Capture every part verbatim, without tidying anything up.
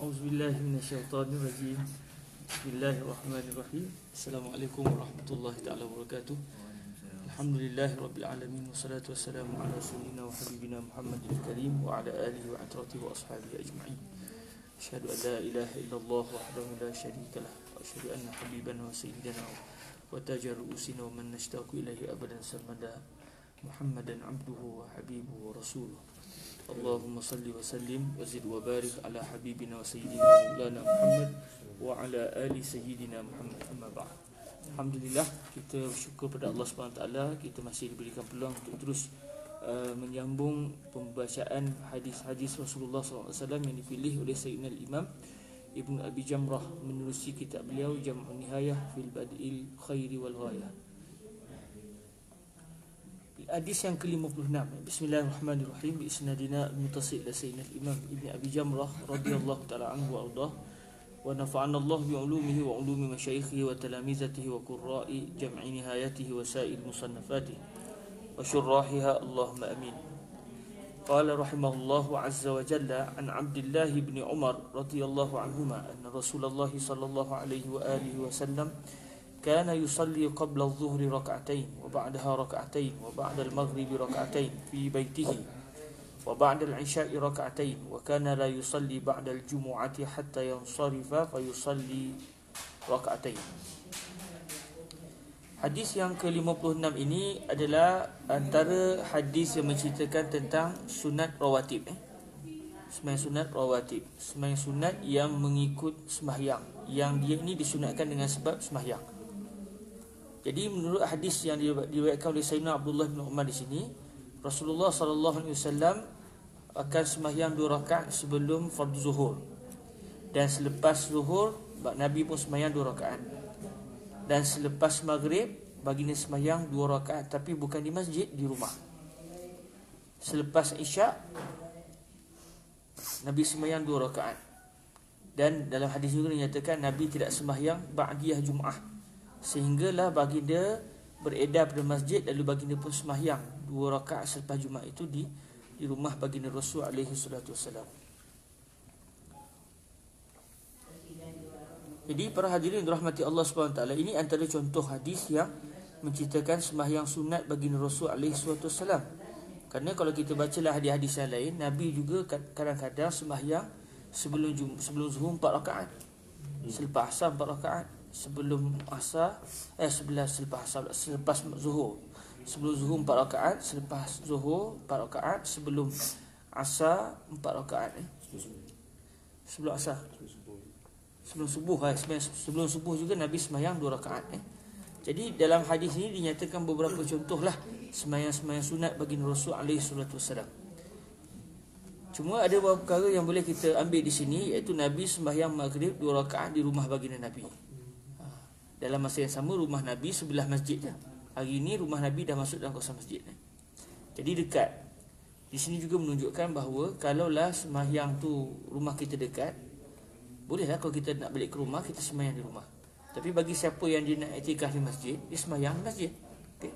A'udzubillahi minasyaitonirrajim. Bismillahirrahmanirrahim. Assalamualaikum warahmatullahi taala wabarakatuh. Alhamdulillahi rabbil alamin wassalatu wassalamu ala sayyidina wa habibina Muhammadil karim wa ala alihi wa atratihi wa ashabihi ajma'in. Asyhadu an la ilaha illallah wahdahu la syarikalah wa asyhadu anna habibana wa sayyidina wa taja ru'usina wa man nashtaqu ilaihi abadan sarmada Muhammadan abduhu wa habibuhu wa rasuluh. Allahumma salli wa sallim wa zid wa barik ala habibina wa sayyidina Maulana Muhammad wa ala ali sayyidina Muhammad, amma ba'd. Alhamdulillah, kita bersyukur pada Allah subhanahu wa taala, kita masih diberikan peluang untuk terus uh, menyambung pembacaan hadis-hadis Rasulullah sallallahu alaihi wasallam yang dipilih oleh Sayyidina Imam Ibn Abi Jamrah menerusi kitab beliau Jam'un Nihayah fil Bad'il Khairi wal Ghayah. Hadis yang ke lima puluh enam. Bismillahirrahmanirrahim. Bi isnadina al-muttasil ila Sayyidina Imam Ibn Abi Jamrah radhiyallahu ta'ala anhu wa ardah. Wa nafa'ana Allah bi ulumihi wa ulumi masyayikhihi wa talamizatihi wa qurra'i jam'i nihayatihi wa sa'il musannafatihi wa syurrahiha, Allahumma amin. Qala rahimahullahu azza wa jalla an Abdullah ibn Umar radhiyallahu anhuma anna Rasulullah sallallahu alaihi wa alihi wa sallam كان يصلي قبل الظهر ركعتين وبعدها ركعتين وبعد المغرب ركعتين في بيته وبعد العشاء ركعتين وكان لا يصلي بعد الجمعة حتى ينصرف فيصلي ركعتين. Hadis yang ke lima puluh enam ini adalah antara hadis yang menceritakan tentang sunat rawatib eh? Sembahyang sunat rawatib, sembahyang sunat yang mengikut sembahyang, yang dia ini disunatkan dengan sebab sembahyang. Jadi menurut hadis yang diriwayatkan oleh Sayyidina Abdullah bin Umar di sini, Rasulullah sallallahu alaihi wasallam akan sembahyang dua rakaat sebelum fardu zuhur, dan selepas zuhur Nabi pun sembahyang dua rakaat, dan selepas maghrib baginda sembahyang dua rakaat tapi bukan di masjid, di rumah. Selepas isyak Nabi sembahyang dua rakaat, dan dalam hadis juga dinyatakan Nabi tidak sembahyang ba'diyah Jumaah, sehinggalah baginda beredar pada masjid, lalu baginda pun sembahyang dua rakaat selepas Jumaat itu di di rumah baginda Rasul alaihi salatu wasallam. Jadi para hadirin dirahmati Allah Subhanahu wa taala, ini antara contoh hadis yang menceritakan sembahyang sunat baginda Rasul alaihi salatu wasallam. Kerana kalau kita bacalah hadis-hadis yang lain, Nabi juga kadang-kadang sembahyang sebelum sebelum zuhur empat rakaat, selepas asar empat rakaat, sebelum asar eh sebelah selepas asar, selepas zuhur sebelum zuhur empat rakaat, selepas zuhur empat rakaat, sebelum asar empat rakaat eh sebelum asar, sebelum subuh eh sebelum subuh juga Nabi sembahyang dua rakaat eh. Jadi dalam hadis ini dinyatakan beberapa contohlah sembahyang-sembahyang sunat bagi Rasul alaihi salatu wasallam. Cuma ada beberapa perkara yang boleh kita ambil di sini, iaitu Nabi sembahyang maghrib dua rakaat di rumah baginda Nabi. Dalam masa yang sama rumah Nabi sebelah masjid je. Hari ini rumah Nabi dah masuk dalam kawasan masjid. Jadi dekat. Di sini juga menunjukkan bahawa kalaulah sembahyang tu rumah kita dekat, bolehlah kalau kita nak balik ke rumah, kita sembahyang di rumah. Tapi bagi siapa yang dia nak iktikaf di masjid, dia sembahyang di masjid. Okay.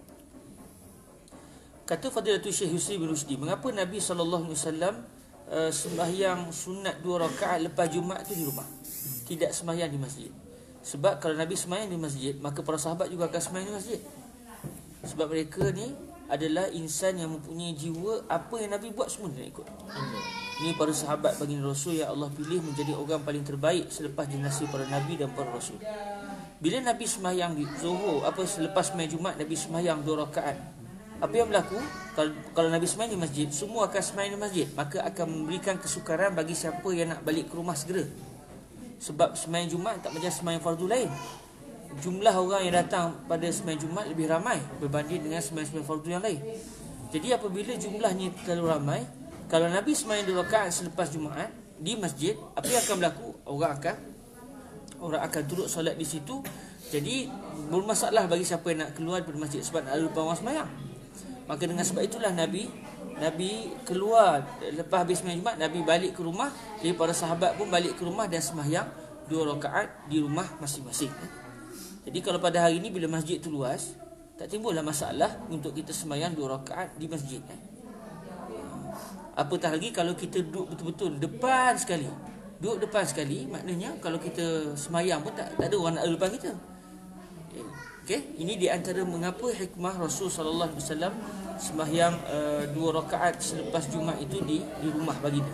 Kata Fadilatul Syekh Yusri bin Rusdi, mengapa Nabi sallallahu alaihi wasallam uh, sembahyang sunat dua rakaat lepas Jumaat tu di rumah, tidak sembahyang di masjid? Sebab kalau Nabi sembahyang di masjid, maka para sahabat juga akan sembahyang di masjid. Sebab mereka ni adalah insan yang mempunyai jiwa, apa yang Nabi buat semua dia nak ikut. Ini para sahabat baginda Rasul yang Allah pilih menjadi orang paling terbaik selepas generasi para Nabi dan para Rasul. Bila Nabi sembahyang di zuhur, apa selepas sembahyang Jumaat Nabi sembahyang dua rakaat, apa yang berlaku? Kalau, kalau Nabi sembahyang di masjid, semua akan sembahyang di masjid, maka akan memberikan kesukaran bagi siapa yang nak balik ke rumah segera. Sebab sembahyang Jumaat tak macam sembahyang fardu lain. Jumlah orang yang datang pada sembahyang Jumaat lebih ramai berbanding dengan sembahyang-sembahyang fardu yang lain. Jadi apabila jumlahnya terlalu ramai, kalau Nabi sembahyang dua rakaat selepas Jumaat di masjid, apa yang akan berlaku? Orang akan orang akan turut solat di situ. Jadi bermasalah bagi siapa yang nak keluar daripada masjid sebab nak lupa orang sembahyang. Maka dengan sebab itulah Nabi Nabi keluar lepas habis sembahyang Jumaat, Nabi balik ke rumah. Jadi para sahabat pun balik ke rumah dan sembahyang dua rakaat di rumah masing-masing. Jadi kalau pada hari ini bila masjid tu luas, tak timbullah masalah untuk kita sembahyang dua rakaat di masjid. Apatah lagi kalau kita duduk betul-betul depan sekali. duduk depan sekali, maknanya kalau kita semayang pun tak, tak ada orang nak ada depan kita. Okey, ini di antara mengapa hikmah Rasul sallallahu alaihi wasallam sembahyang uh, dua rakaat selepas Jumaat itu di di rumah baginda.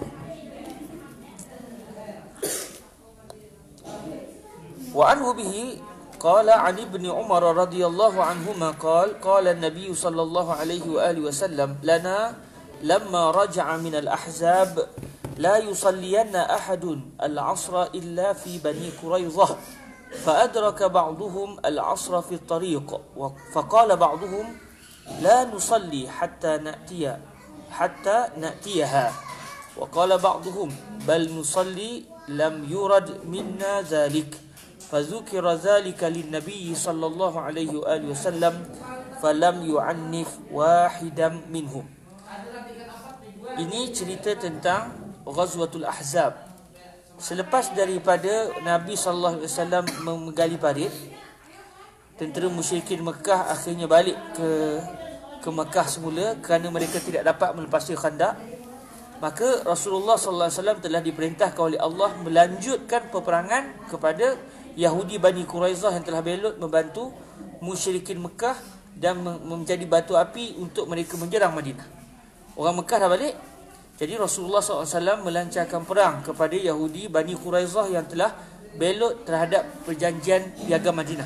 Wa anhu bihi qala Ali bin Umar radhiyallahu anhuma qala qala an-nabiy sallallahu alaihi wa alihi wasallam lana lamma raja'a min al-ahzab la yusalliyanna ahadun al-'asra illa fi bani Quraidah فأدرك بعضهم العصر في الطريق فقال بعضهم لا نصلي حتى نأتي حتى نأتيها وقال بعضهم بل نصلي لم يرد منا ذلك فذكر ذلك للنبي صلى الله عليه وآله وسلم فلم يعنف واحدا منهم. Ini cerita tentang Ghazwatul Ahzab. Selepas daripada Nabi sallallahu alaihi wasallam menggali parit, tentera musyrikin Mekah akhirnya balik ke ke Mekah semula kerana mereka tidak dapat melepasi Khandaq. Maka Rasulullah sallallahu alaihi wasallam telah diperintahkan oleh Allah melanjutkan peperangan kepada Yahudi Bani Quraizah yang telah belot membantu musyrikin Mekah dan menjadi batu api untuk mereka menyerang Madinah. Orang Mekah dah balik. Jadi Rasulullah sallallahu alaihi wasallam melancarkan perang kepada Yahudi Bani Quraizah yang telah belot terhadap perjanjian piagam Madinah.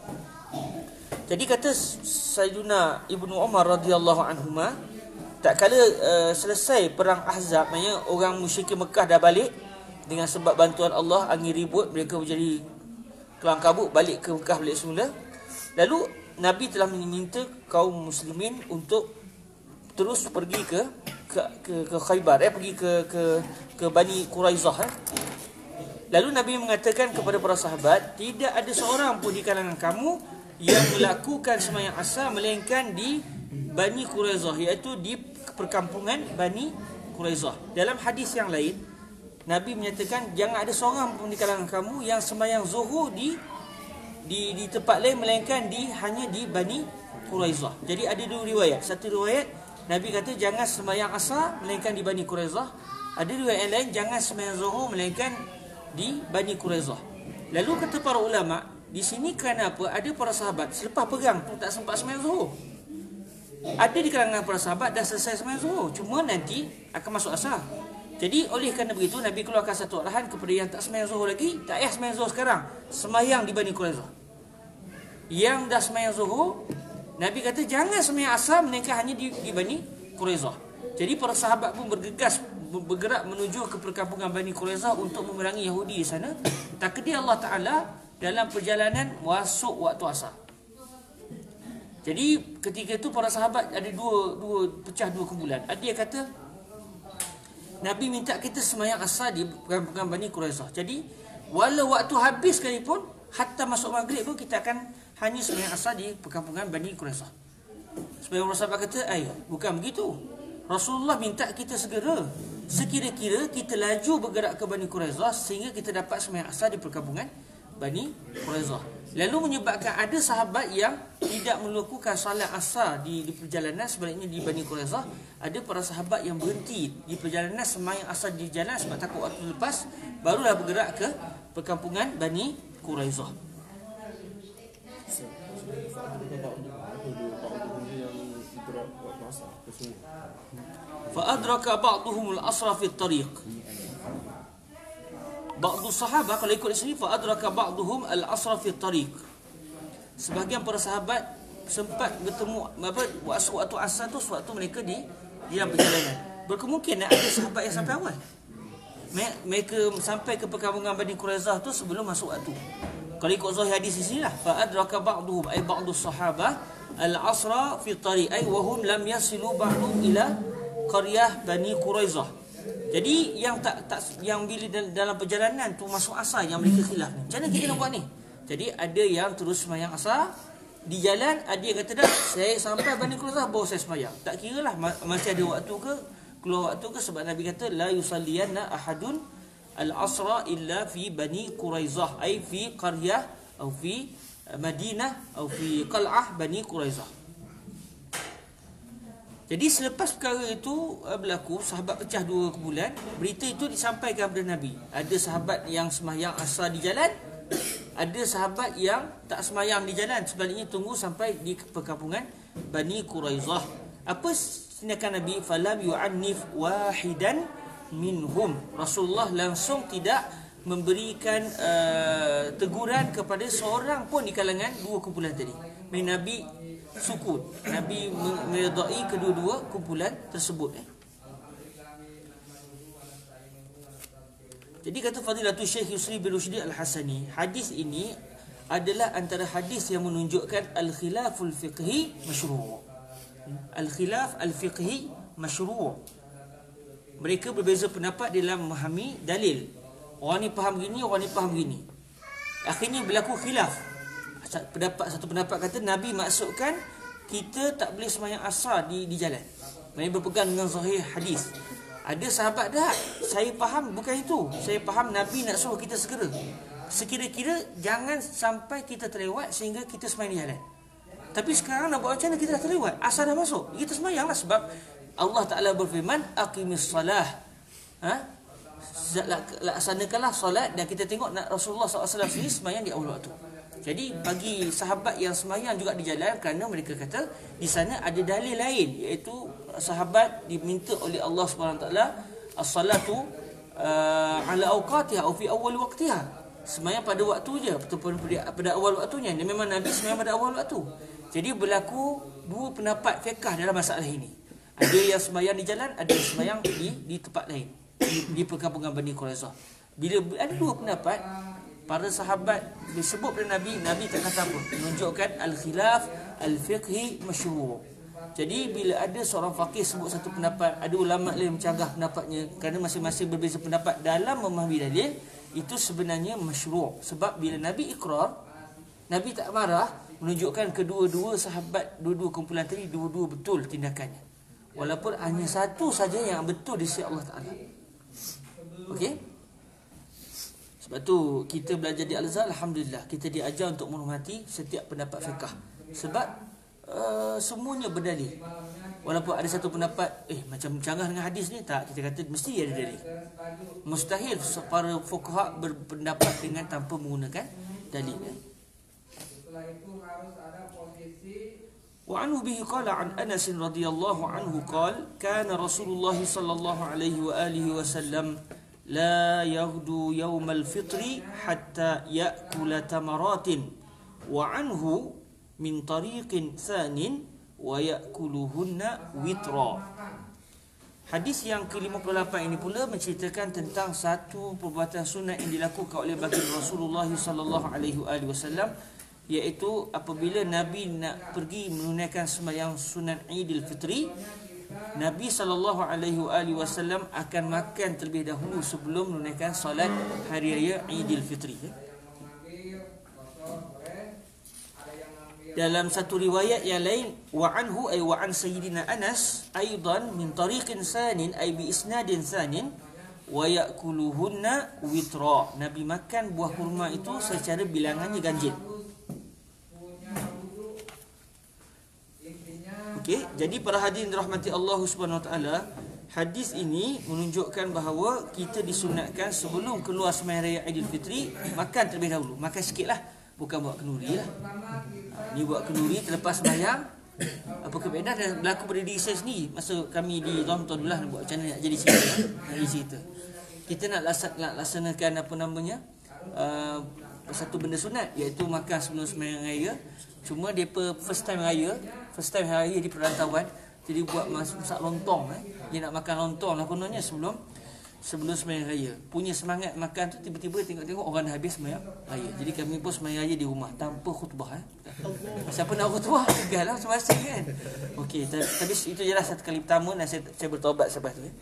Jadi kata Sayyiduna Ibnu Umar radhiyallahu anhuma, tak kala uh, selesai perang Ahzab, maknanya orang musyrik Mekah dah balik dengan sebab bantuan Allah, angin ribut, mereka menjadi kelang kabut balik ke Mekah balik semula. Lalu Nabi telah meminta kaum muslimin untuk terus pergi ke ke ke, ke Khaybar, eh pergi ke ke ke Bani Quraizah. Eh. Lalu Nabi mengatakan kepada para sahabat, tidak ada seorang pun di kalangan kamu yang melakukan sembahyang asar melainkan di Bani Quraizah, iaitu di perkampungan Bani Quraizah. Dalam hadis yang lain, Nabi menyatakan jangan ada seorang pun di kalangan kamu yang sembahyang zuhur di di di tempat lain melainkan di hanya di Bani Quraizah. Jadi ada dua riwayat. Satu riwayat Nabi kata jangan sembahyang asar melainkan di Bani Quraizah. Ada riwayat yang lain jangan sembahyang zuhur melainkan di Bani Quraizah. Lalu kata para ulama, di sini kerana apa? Ada para sahabat selepas perang pun tak sempat sembahyang zuhur. Ada di kalangan para sahabat dah selesai sembahyang zuhur, cuma nanti akan masuk asar. Jadi oleh kerana begitu Nabi keluarkan satu arahan kepada yang tak sembahyang zuhur lagi, tak payah sembahyang zuhur sekarang, sembahyang di Bani Quraizah. Yang dah sembahyang zuhur, Nabi kata jangan sembahyang asar melainkan hanya di, di Bani Quraizah. Jadi para sahabat pun bergegas bergerak menuju ke perkampungan Bani Quraizah untuk memerangi Yahudi di sana. Takdir Allah Taala dalam perjalanan masuk waktu asar. Jadi ketika itu para sahabat ada dua dua pecah dua kumpulan. Ada yang kata Nabi minta kita sembahyang asar di perkampungan Bani Quraizah. Jadi walau waktu habis sekalipun, hatta masuk maghrib pun kita akan hanya sembahyang asar di perkampungan Bani Quraizah. Sebagai para sahabat kata, "Ai, bukan begitu. Rasulullah minta kita segera. Sekira-kira kita laju bergerak ke Bani Quraizah sehingga kita dapat sembahyang asar di perkampungan Bani Quraizah." Lalu menyebabkan ada sahabat yang tidak melakukan salat asar di, di perjalanan, sebaliknya di Bani Quraizah ada para sahabat yang berhenti di perjalanan sembahyang asar di jalan sebab takut waktu lepas, barulah bergerak ke perkampungan Bani Quraizah. Fa'adraka ba'duhum al-asra fi at-tariq. Ba'du sahabat, kalau ikut di sini, fa'adraka ba'duhum al-asra fi at-tariq. Sebahagian para sahabat sempat bertemu apa waktu asar tu sewaktu mereka di dalam perjalanan. Berkemungkinan ada sahabat yang sampai awal. Mereka sampai ke perkampungan Bani Quraizah tu sebelum masuk waktu. Kalau ikut zahir hadis di sinilah, fa'adraka ba'duhum ay ba'du sahabah al-asra fi at-tariq ay wa hum lam yasilu ba'du ila qaryah Bani Quraizah. Jadi yang tak tak yang bila dalam perjalanan tu masuk asar yang mereka khilaf ni. Macam mana kita nak buat ni? Jadi ada yang terus sembahyang asar di jalan, ada yang kata dah saya sampai Bani Quraizah baru saya sembahyang. Tak kiralah masih ada waktu ke, keluar waktu ke, sebab Nabi kata la yusalliyanna ahadun al-asra illa fi Bani Quraizah ay fi qaryah atau fi Madinah atau fi qal'ah Bani Quraizah. Jadi selepas perkara itu uh, berlaku, sahabat pecah dua kumpulan, berita itu disampaikan kepada Nabi. Ada sahabat yang sembahyang asar di jalan, ada sahabat yang tak sembahyang di jalan, sebaliknya tunggu sampai di perkampungan Bani Quraizah. Apa tindakan Nabi? Falam yu'annif wahidan minhum. Rasulullah langsung tidak memberikan uh, teguran kepada seorang pun di kalangan dua kumpulan tadi. Nabi sukut. Nabi meredai kedua-dua kumpulan tersebut. Eh. Jadi kata Fadilatul Syekh Yusri bin Rushdi Al-Hasani, hadis ini adalah antara hadis yang menunjukkan al-khilaful fiqhi masyru'. Al-khilaf al-fiqhi masyru'. Mereka berbeza pendapat dalam memahami dalil. Orang ni faham gini, orang ni faham gini. Akhirnya berlaku khilaf. Pendapat satu pendapat kata Nabi maksudkan kita tak boleh sembahyang asar di di jalan. Mereka berpegang dengan sahih hadis. Ada sahabat dah, saya faham bukan itu. Saya faham Nabi nak suruh kita segera. Sekira-kira jangan sampai kita terlewat sehingga kita sembahyang di jalan. Tapi sekarang nak buat macam mana, kita dah terlewat, asar dah masuk, kita sembahyanglah. Sebab Allah Ta'ala berfirman, aqimis salah, ha? Laksanakanlah solat. Dan kita tengok nak Rasulullah sallallahu alaihi wasallam sendiri sembahyang di awal waktu. Jadi bagi sahabat yang sembahyang juga di jalan, kerana mereka kata di sana ada dalil lain, iaitu sahabat diminta oleh Allah Subhanahu Wa Taala as-salatu uh, ala awqatiha atau fi awal waqtiha, sembahyang pada waktu je, pada awal waktunya. Dan memang Nabi sembahyang pada awal waktu. Jadi berlaku dua pendapat fiqh dalam masalah ini. Ada yang sembahyang di jalan, ada yang sembahyang di di tempat lain, di, di perkampungan Bani Quraizah. Bila ada dua pendapat, para sahabat disebut pada Nabi, Nabi tak kata apa, menunjukkan al-khilaf al-fiqhi masyru'. Jadi bila ada seorang faqih sebut satu pendapat, ada ulama lain mencanggah pendapatnya, kerana masing-masing berbeza pendapat dalam memahami dalil, itu sebenarnya masyru'. Sebab bila Nabi ikrar, Nabi tak marah, menunjukkan kedua-dua sahabat, dua-dua kumpulan tadi, dua-dua betul tindakannya, walaupun hanya satu saja yang betul di sisi Allah Ta'ala. Okey? Sebab tu kita belajar di Al-Azhar, alhamdulillah kita diajar untuk menghormati setiap pendapat fiqh. Sebab uh, semuanya berdalil. Walaupun ada satu pendapat eh macam canggah dengan hadis ni, tak, kita kata mesti ada dalil. Mustahil para fuqaha berpendapat dengan tanpa menggunakan dalil. Setelah itu harus ada posisi. Wa anhu bihi qala an Anas radhiyallahu anhu qala kana Rasulullah sallallahu alaihi wa alihi wasallam la yaghdu yawmal fitri hatta ya'kula tamaratin wa anhu min tariqin thanin wa ya'kuluhunna witra. Hadis yang ke lima puluh lapan ini pula menceritakan tentang satu perbuatan sunat yang dilakukan oleh baginda Rasulullah sallallahu alaihi wasallam, iaitu apabila Nabi nak pergi menunaikan sembahyang sunat Idul Fitri, Nabi sallallahu alaihi wasallam akan makan terlebih dahulu sebelum menunaikan solat hari raya Idul Fitri. Dalam satu riwayat yang lain, wa anhu ay wa an sayyidina Anas aidan min tariqin sanin ay bi isnadin sanin wa ya'kuluhunna witra. Nabi makan buah kurma itu secara bilangannya ganjil. Okey, jadi para hadirin dirahmati Allah Subhanahu Wa Taala, hadis ini menunjukkan bahawa kita disunatkan sebelum keluar sembahyang raya Aidil Fitri makan terlebih dahulu. Makan sikitlah, bukan buat kenduri lah. Ha, ni buat kenduri terlepas sembahyang. Apa kebenaran dah berlaku pada diri saya sendiri masa kami di Ramadan dulu lah, nak buat macam mana nak jadi cerita. Jadi cerita. Kita nak, laksana, nak laksanakan apa namanya? Uh, satu benda sunat, iaitu makan sebelum sembahyang raya. Cuma depa first time raya, first time hari raya di perantauan, jadi buat masak lontong eh. Dia nak makan lontong lah kononnya sebelum sebelum sembahyang raya. Punya semangat makan tu, tiba-tiba tengok-tengok orang dah habis sembahyang raya. Jadi kami pun sembahyang raya di rumah tanpa khutbah eh. Siapa nak khutbah? Tegal lah semasa kan. Okey, tapi itu jelas satu kali pertama dan saya, saya bertaubat selepas tu eh.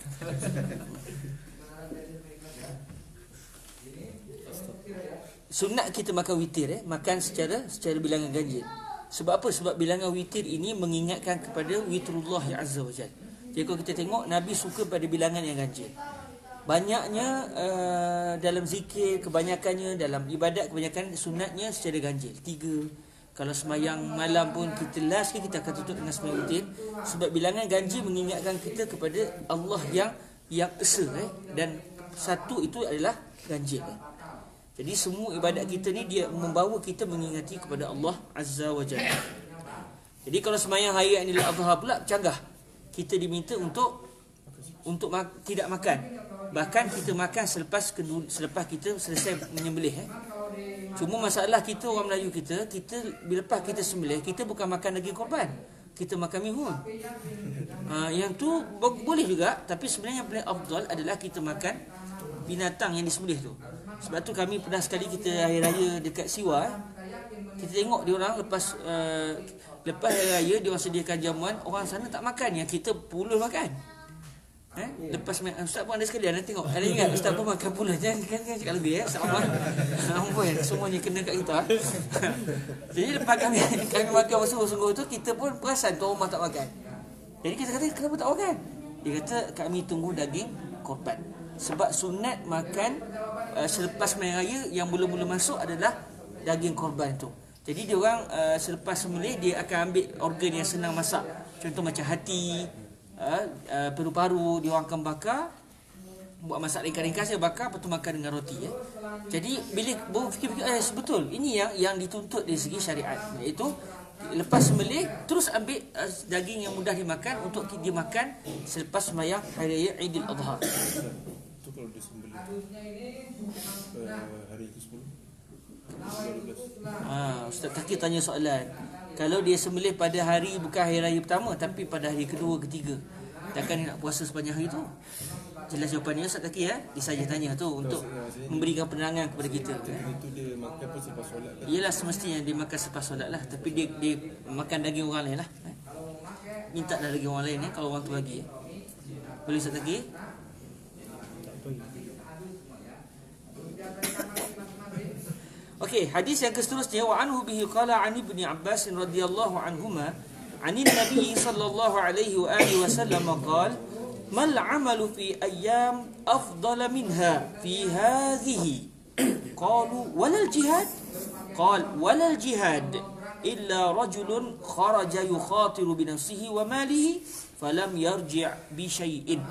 Sunat kita makan witir eh, makan secara secara bilangan ganjil. Sebab apa? Sebab bilangan witir ini mengingatkan kepada witrullah azza wajalla. Jadi kalau kita tengok, Nabi suka pada bilangan yang ganjil. Banyaknya uh, dalam zikir, kebanyakannya dalam ibadat, kebanyakan sunatnya secara ganjil. Tiga. Kalau semayang malam pun kita last kita akan tutup dengan semayang witir. Sebab bilangan ganjil mengingatkan kita kepada Allah yang yang esa eh? Dan satu itu adalah ganjil eh? Jadi semua ibadat kita ni dia membawa kita mengingati kepada Allah Azza wa Jalla. Jadi kalau semayang hari Aidil Adha pula canggah. Kita diminta untuk untuk ma- tidak makan. Bahkan kita makan selepas selepas kita selesai menyembelih eh? Cuma masalah kita orang Melayu kita, kita bila lepas kita sembelih, kita bukan makan daging korban. Kita makan mihun. Ha, yang tu boleh juga, tapi sebenarnya yang paling afdal adalah kita makan binatang yang disembelih tu. Sebab tu kami pernah sekali kita hari raya dekat Siwa, kita tengok dia orang lepas uh, lepas hari raya dia orang sediakan jamuan, orang sana tak makan, yang kita puluh makan. Eh? Lepas Ustaz pun ada sekali ada tengok. Ada ingat Ustaz pun makan pula. Jangan kan kan cakap lebih eh. Sama. Ampun semuanya kena kat kita. Jadi lepas kami kami makan sungguh-sungguh tu, kita pun perasan tuan rumah tak makan. Jadi kita kata kenapa tak makan? Dia kata kami tunggu daging korban. Sebab sunat makan uh, selepas main raya yang mula-mula masuk adalah daging korban tu. Jadi dia orang uh, selepas sembelih dia akan ambil organ yang senang masak. Contoh macam hati, uh, uh, paru-paru dia orang akan bakar, buat masak ringkas-ringkas dia bakar, lepas tu makan dengan roti ya. Jadi bila baru fikir-fikir eh betul ini yang yang dituntut dari segi syariat, iaitu lepas sembelih terus ambil uh, daging yang mudah dimakan untuk dimakan selepas sembahyang hari raya Aidil Adha. Itu kalau disembelih uh, hari ke sepuluh dua belas. Ah, Ustaz Taki tanya soalan. Kalau dia sembelih pada hari bukan hari raya pertama tapi pada hari kedua ketiga, takkan dia nak puasa sepanjang hari tu? Jelas jawapannya Ustaz Taki ya. Dia saja tanya tu untuk memberikan penerangan kepada kita. Itu dia makan pun selepas solat kan? Iyalah semestinya dia makan selepas solat lah. Tapi dia dia makan daging orang lain lah. Minta dah daging orang lain ya, kalau orang tu bagi. Boleh Ustaz Taki? Okey, hadis yang seterusnya wa anhu bihi qala an ibni Abbas radhiyallahu anhuma anin nabiy sallallahu alaihi wa alihi wasallam qala mal amalu fi ayyam afdala minha fi hadhihi qalu walal jihad qala walal jihad illa rajulun kharaja yukhatiru bi nafsihi wa malihi falam yarji' bi syai'in.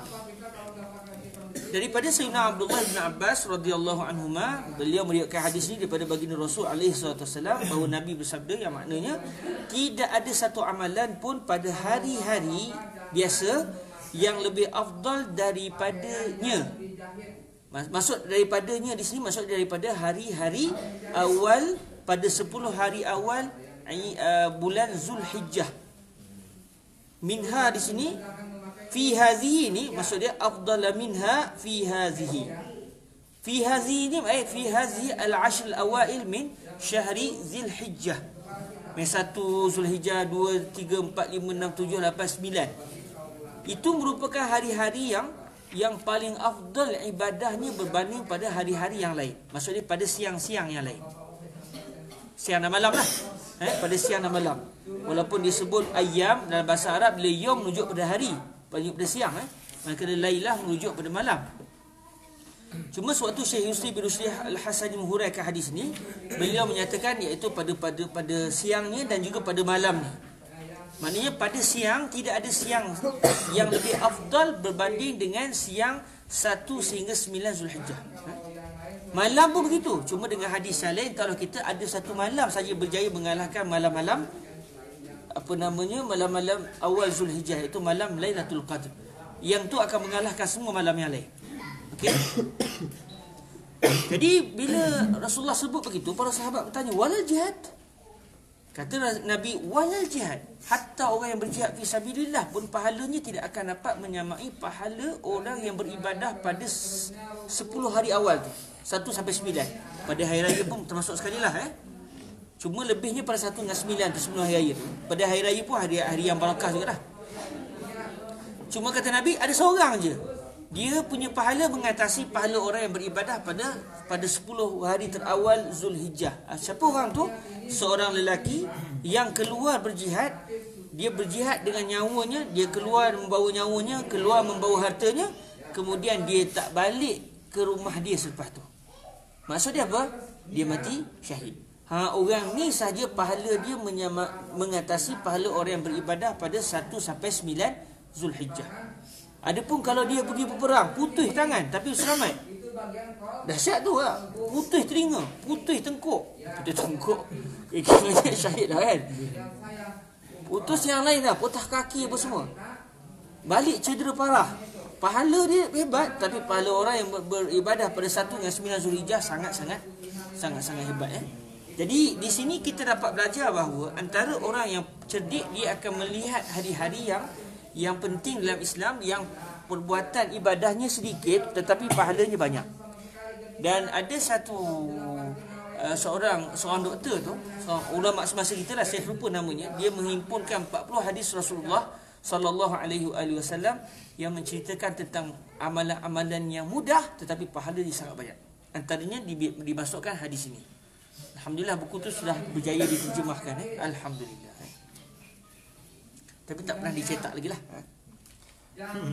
Daripada Sayyidina Abdullah bin Abbas radhiyallahu anhuma, beliau meriwayatkan hadis ini daripada baginda Rasul alaihi salatu wasallam bahawa Nabi bersabda yang maknanya tidak ada satu amalan pun pada hari-hari biasa yang lebih afdal daripadanya. Maksud daripadanya di sini maksud daripada hari-hari awal pada sepuluh hari awal uh, bulan Zulhijjah. Minha di sini fi hadhihi ni maksud dia afdala minha fi hadhihi. Fi hadhihi ni eh fi hadhihi al-ashr al-awail min syahri Zulhijjah. Min satu Zulhijjah, dua, tiga, empat, lima, enam, tujuh, lapan, sembilan. Itu merupakan hari-hari yang yang paling afdal ibadahnya berbanding pada hari-hari yang lain. Maksudnya pada siang-siang yang lain. Siang dan malam lah. Eh, pada siang dan malam. Walaupun disebut ayyam dalam bahasa Arab, bila yom menunjuk pada hari, menunjuk pada siang. Eh. Maka lailah menunjuk pada malam. Cuma sewaktu Syekh Yusri bin Rushdie Al-Hasani menghuraikan hadis ni, beliau menyatakan iaitu pada pada pada siangnya dan juga pada malamnya. Maknanya pada siang tidak ada siang yang lebih afdal berbanding dengan siang satu sehingga sembilan Zulhijjah. Malam pun begitu. Cuma dengan hadis yang lain, kalau kita ada satu malam saja berjaya mengalahkan malam-malam apa namanya malam-malam awal Zulhijjah, itu malam Lailatul Qadr. Yang tu akan mengalahkan semua malam yang lain. Okey. Jadi bila Rasulullah sebut begitu, para sahabat bertanya, "Walal jihad?" Kata Nabi, "Walal jihad." Hatta orang yang berjihad fi sabilillah pun pahalanya tidak akan dapat menyamai pahala orang yang beribadah pada sepuluh hari awal tu. satu sampai sembilan. Pada hari raya pun termasuk sekali lah eh. Cuma lebihnya pada satu dengan sembilan tu sebelum hari raya tu. Pada hari raya pun hari, hari yang barakah juga lah. Cuma kata Nabi, ada seorang je dia punya pahala mengatasi pahala orang yang beribadah pada pada sepuluh hari terawal Zulhijjah. Siapa orang tu? Seorang lelaki yang keluar berjihad. Dia berjihad dengan nyawanya, dia keluar membawa nyawanya, keluar membawa hartanya, kemudian dia tak balik ke rumah dia selepas tu. Maksud dia apa? Dia mati syahid. Ha, orang ni saja pahala dia menyama, mengatasi pahala orang yang beribadah pada satu sampai sembilan Zulhijjah. Adapun kalau dia pergi berperang, putus tangan tapi selamat, dahsyat tu lah. Putus telinga, putus tengkuk, putus tengkuk ikannya syahid dah kan. Putus yang lain dah, patah kaki apa semua, balik cedera parah. Pahala dia hebat, tapi pahala orang yang beribadah pada satu dengan sembilan Zulhijjah sangat-sangat sangat-sangat hebat eh. Jadi di sini kita dapat belajar bahawa antara orang yang cerdik, dia akan melihat hari-hari yang yang penting dalam Islam, yang perbuatan ibadahnya sedikit tetapi pahalanya banyak. Dan ada satu uh, seorang seorang doktor tu, seorang ulama semasa kita lah, saya lupa namanya, dia menghimpunkan empat puluh hadis Rasulullah sallallahu alaihi wasallam yang menceritakan tentang amalan-amalan yang mudah tetapi pahalanya sangat banyak. Antaranya dimasukkan hadis ini. Alhamdulillah buku tu sudah berjaya diterjemahkan eh. Alhamdulillah. Eh. Tapi tak pernah dicetak lagi lah. Hmm.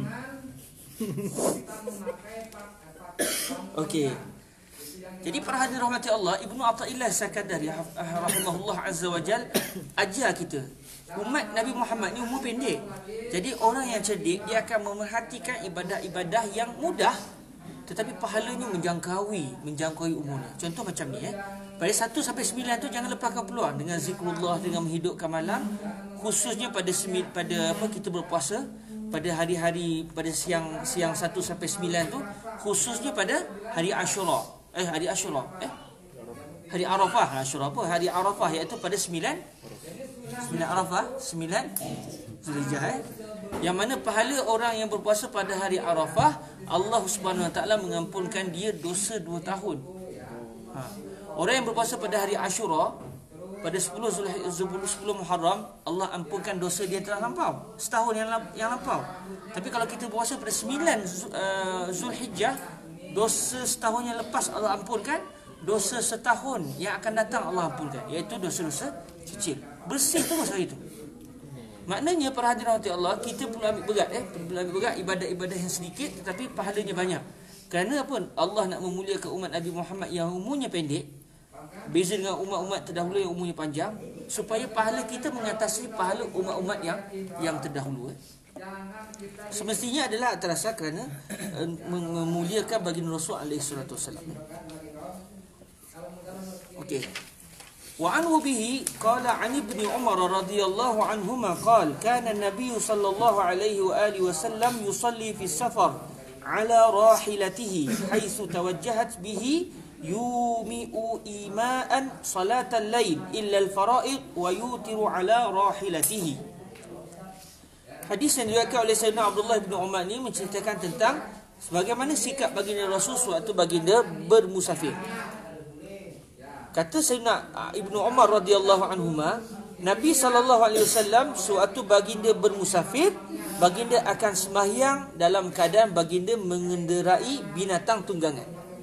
Okey. Jadi para hadirin rahmati Allah, Ibnu Athaillah Sakandari rahimahullah azza wajal ajar kita, umat Nabi Muhammad ni umur pendek. Jadi orang yang cerdik, dia akan memerhatikan ibadah-ibadah yang mudah tetapi pahalanya menjangkaui menjangkaui umurnya. Contoh macam ni eh. Pada satu sampai sembilan tu jangan lepaskan peluang dengan zikrullah, dengan menghidupkan malam, khususnya pada sembilan, pada apa kita berpuasa pada hari-hari pada siang siang satu sampai sembilan tu, khususnya pada hari Ashura. Eh hari Ashura. Eh hari Arafah, Ashura apa? Hari Arafah, iaitu pada sembilan sembilan Arafah, sembilan Zulhijjah eh. Yang mana pahala orang yang berpuasa pada hari Arafah, Allah Subhanahu Wa Taala mengampunkan dia dosa dua tahun. Ha. Orang yang berpuasa pada hari Ashura, pada sepuluh Muharram, Allah ampunkan dosa dia telah lampau, setahun yang yang lampau. Tapi kalau kita berpuasa pada sembilan uh, Zulhijjah, dosa setahun yang lepas Allah ampunkan, dosa setahun yang akan datang Allah ampunkan, iaitu dosa-dosa kecil. Bersih terus hari itu. Maknanya para hadirin Allah, kita perlu ambil berat eh, perlu ambil berat ibadah-ibadah yang sedikit tetapi pahalanya banyak. Kerana apa? Allah nak memuliakan umat Nabi Muhammad yang umurnya pendek, beza dengan umat-umat terdahulu yang umurnya panjang, supaya pahala kita mengatasi pahala umat-umat yang yang terdahulu eh. Semestinya adalah atas kerana uh, memuliakan baginda Rasul alaihi salatu wasallam. Okey. Wa anhu bihi qala an ibni Umar radhiyallahu anhuma qala kana an-nabiy sallallahu alaihi wa alihi wasallam yusalli fi safar ala rahilatihi haitsu tawajjahat bihi yumi'u ima'an salatal lail illa al-fara'id wa yutiru ala rahilatihi. Hadis yang diriwayatkan oleh Sayyidina Abdullah bin Umar ni menceritakan tentang sebagaimana sikap baginda Rasul sewaktu baginda bermusafir. Kata Sayyidina Ibnu Umar radhiyallahu anhuma, Nabi sallallahu alaihi wasallam sewaktu baginda bermusafir, baginda akan sembahyang dalam keadaan baginda mengenderai binatang tunggangan.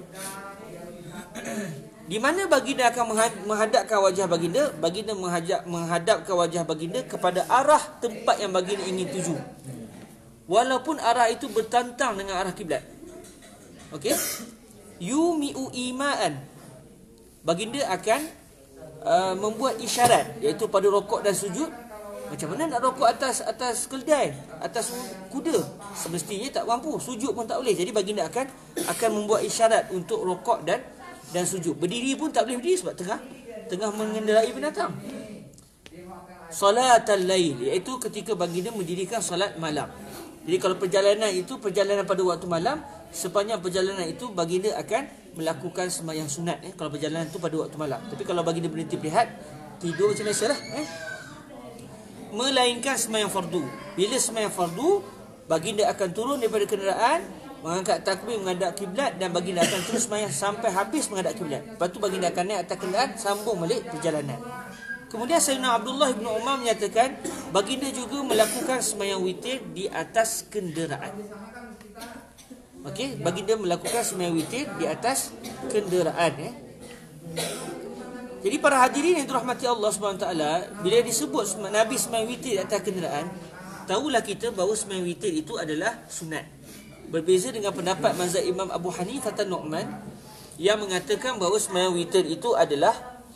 Di mana baginda akan menghadapkan wajah baginda? Baginda menghadap, menghadapkan wajah baginda kepada arah tempat yang baginda ingin tuju, walaupun arah itu bertentang dengan arah kiblat. Okey? Yumi'u ima'an, baginda akan uh, membuat isyarat, iaitu pada rokok dan sujud. Macam mana nak rokok atas atas keldai, atas kuda? Semestinya tak mampu, sujud pun tak boleh. Jadi baginda akan akan membuat isyarat untuk rokok dan dan sujud. Berdiri pun tak boleh berdiri sebab tengah tengah mengendarai binatang. Salatul lail, iaitu ketika baginda mendirikan solat malam. Jadi kalau perjalanan itu perjalanan pada waktu malam, sepanjang perjalanan itu baginda akan melakukan sembahyang sunat eh, kalau perjalanan itu pada waktu malam. Tapi kalau baginda berhenti berehat, tidur macam biasalah eh. Melainkan sembahyang fardu. Bila sembahyang fardu, baginda akan turun daripada kenderaan, mengangkat takbir menghadap kiblat, dan baginda akan terus sembahyang sampai habis menghadap kiblat. Lepas tu baginda akan naik atas kenderaan, sambung balik perjalanan. Kemudian Sayyidina Abdullah bin Umar menyatakan baginda juga melakukan sembahyang witir di atas kenderaan. Okey, baginda melakukan sembahyang witir di atas kenderaan eh. Jadi para hadirin yang dirahmati Allah Subhanahu Wa Taala, bila disebut Nabi sembahyang witir di atas kenderaan, tahulah kita bahawa sembahyang witir itu adalah sunat. Berbeza dengan pendapat mazhab Imam Abu Hanifah dan Nu'man yang mengatakan bahawa sembahyang witir itu adalah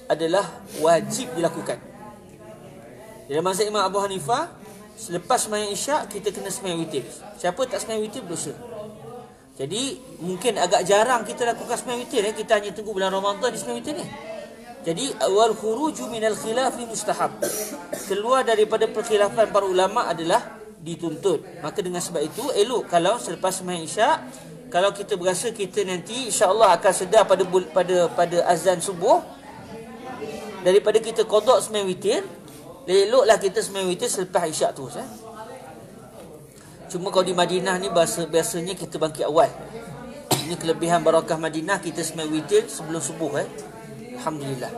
adalah wajib dilakukan. Dalam mazhab Imam Abu Hanifah, selepas sembahyang isyak kita kena sembahyang witir. Siapa tak sembahyang witir berdosa. Jadi mungkin agak jarang kita lakukan sembahyang witir eh. Kita hanya tunggu bulan Ramadan di sembahyang witir ni. Jadi wal khuruju minal khilafi mustahab. Keluar daripada perkhilafan para ulama adalah dituntut. Maka dengan sebab itu elok kalau selepas sembahyang isyak, kalau kita berasa kita nanti insya-Allah akan sedar pada pada pada azan subuh, daripada kita qada sembahyang witir, eloklah kita sembahyang witir selepas isyak terus eh. Cuma kalau di Madinah ni biasa, biasanya kita bangkit awal. Ini kelebihan barakah Madinah, kita sembahyang witir sebelum subuh eh. Alhamdulillah.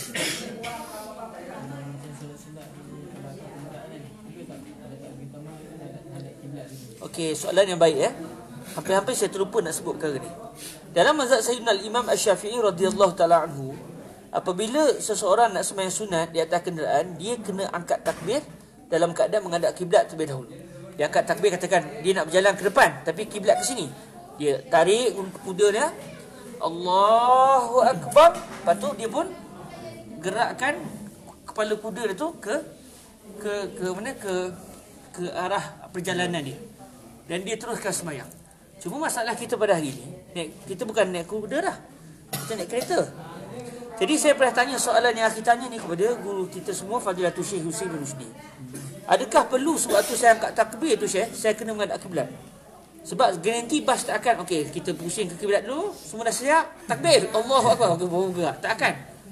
Okey, soalan yang baik eh. Hampir-hampir saya terlupa nak sebut perkara ni. Dalam mazhab Sayyidina Al-Imam Asy-Syafi'i radhiyallahu taala anhu, apabila seseorang nak sembahyang sunat di atas kenderaan, dia kena angkat takbir dalam keadaan menghadap kiblat terlebih dahulu. Dia angkat takbir, katakan dia nak berjalan ke depan tapi kiblat ke sini. Dia tarik kuda dia, Allahu Akbar. Lepas tu dia pun gerakkan kepala kuda dia tu ke ke ke mana ke ke arah perjalanan dia. Dan dia teruskan sembahyang. Cuma masalah kita pada hari ni, naik, kita bukan naik kuda dah. Kita naik kereta. Jadi saya pernah tanya soalan yang akhir tanya ni kepada guru kita semua, Fadilatul Syekh Husain bin Rusdi. Adakah perlu sebab tu saya angkat takbir tu Syekh, saya kena menghadap kiblat? Sebab garanti bas tak akan, okey kita pusing ke kiblat dulu, semua dah siap, takbir, Allahu Akbar, okey baru gerak. Tak akan.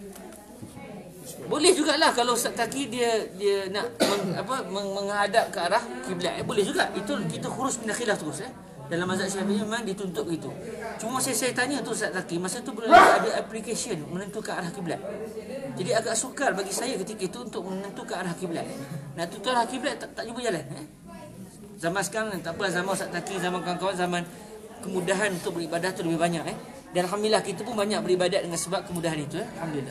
Boleh jugalah kalau Ustaz Taki dia dia nak meng, apa meng, menghadap ke arah kiblat, eh, boleh juga. Itu kita khurus min khilaf terus eh. Dalam mazhab Syafi'i memang dituntut begitu. Cuma saya saya tanya tu Ustaz Taki, masa tu boleh ada application menentukan arah kiblat. Jadi agak sukar bagi saya ketika itu untuk menentukan arah kiblat. Nak tentu arah kiblat tak, tak jumpa jalan eh. Zaman sekarang tak apa, zaman Ustaz Taki, zaman kawan-kawan, zaman kemudahan untuk beribadah tu lebih banyak eh. Dan alhamdulillah kita pun banyak beribadat dengan sebab kemudahan itu eh. Alhamdulillah.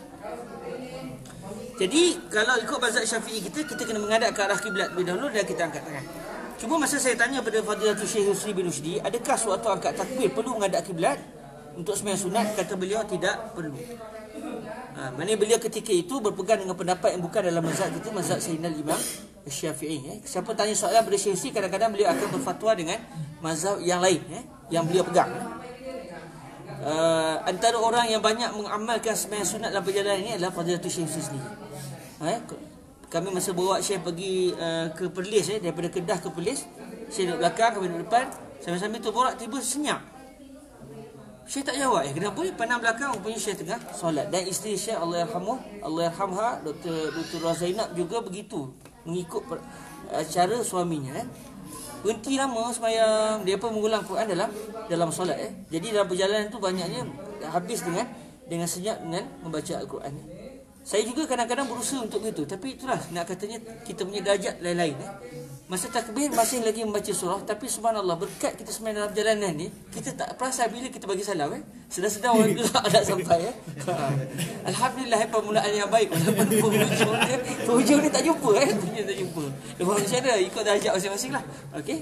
Jadi kalau ikut mazhab Syafi'i kita, kita kena menghadap ke arah kiblat lebih dahulu dan kita angkat tangan. Cuma masa saya tanya pada Fadilatul Syekh Husain bin Rusdi, adakah sewaktu angkat takbir perlu menghadap kiblat untuk sembahyang sunat? Kata beliau tidak perlu. Ha, maknanya beliau ketika itu berpegang dengan pendapat yang bukan dalam mazhab kita, mazhab Sayyidina Imam Syafi'i eh. Siapa tanya soalan pada Syekh Husain, kadang-kadang beliau akan berfatwa dengan mazhab yang lain eh, yang beliau pegang eh. Uh, antara orang yang banyak mengamalkan sembahyang sunat dalam perjalanan ini adalah Fadilatul Syekh Husain sendiri. Ha, kami masa bawa Syekh pergi uh, ke Perlis eh, daripada Kedah ke Perlis, Syekh duduk belakang, kami duduk depan, sambil-sambil tu borak tiba senyap. Syekh tak jawab eh, kenapa ni? Pandang belakang rupanya Syekh tengah solat. Dan isteri Syekh Allah yarhamuh, Allah yarhamha, Dr. Dr. Zainab juga begitu, mengikut per, uh, cara suaminya eh. Berhenti lama sembahyang, dia pun mengulang Quran dalam dalam solat eh. Jadi dalam perjalanan tu banyaknya habis dengan dengan senyap dengan membaca Al-Quran. Saya juga kadang-kadang berusaha untuk begitu, tapi itulah nak katanya kita punya darjat lain-lain eh. Masa takbir masih lagi membaca surah, tapi subhanallah berkat kita sembahyang dalam perjalanan ni, kita tak perasan bila kita bagi salam eh. Sedar-sedar orang gelak dah sampai eh. Alhamdulillah eh, permulaan yang baik. Walaupun penghujung ni, penghujung ni tak jumpa eh. Tak jumpa. Lepas macam mana ikut darjat masing-masing lah. Okey.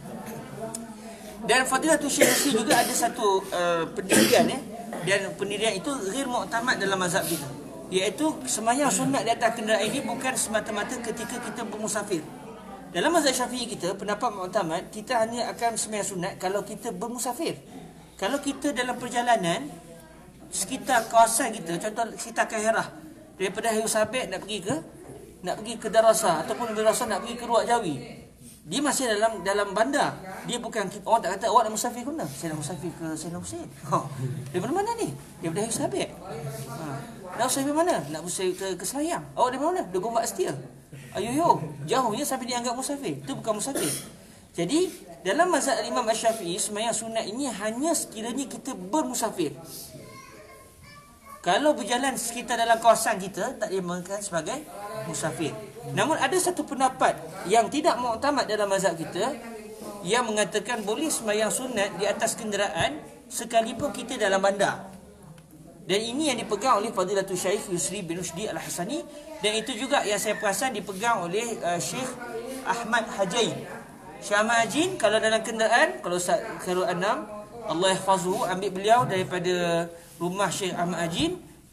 Dan Fadilatul Syekh Husain juga ada satu uh, pendirian eh. Dan pendirian itu ghair mu'tamad dalam mazhab kita, iaitu sembahyang sunat di atas kenderaan ini bukan semata-mata ketika kita bermusafir. Dalam mazhab Syafi'i kita, pendapat mu'tamad, kita hanya akan sembahyang sunat kalau kita bermusafir. Kalau kita dalam perjalanan sekitar kawasan kita, contoh sekitar Kaherah, daripada Hayu Sabit nak pergi ke nak pergi ke Darasa ataupun dari Darasa nak pergi ke Ruak Jawi, dia masih dalam dalam bandar. Dia bukan, orang tak kata awak nak musafir ke mana? Saya nak musafir ke Sayyidina Husain. Ha. Daripada mana ni? Daripada Hayu Sabit. Ha. Nak musafir mana? Nak musafir ke, ke Selayang. Awak dari mana? Dari Gombak Setia. Ayo yo, jauhnya sampai dianggap musafir. Itu bukan musafir. Jadi dalam mazhab Imam Asy-Syafi'i, sembahyang sunat ini hanya sekiranya kita bermusafir. Kalau berjalan sekitar dalam kawasan kita, tak dimulakan sebagai musafir. Namun ada satu pendapat yang tidak mu'tamad dalam mazhab kita, yang mengatakan boleh sembahyang sunat di atas kenderaan sekalipun kita dalam bandar. Dan ini yang dipegang oleh Fadilatul Syekh Yusri bin Rusdi Al-Hasani, dan itu juga yang saya perasan dipegang oleh uh, Syekh Ahmad Hajain. Syekh Ahmad Hajain kalau dalam kenderaan, kalau Ustaz Khairul Anam Allah yahfazuhu ambil beliau daripada rumah Syekh Ahmad Hajain,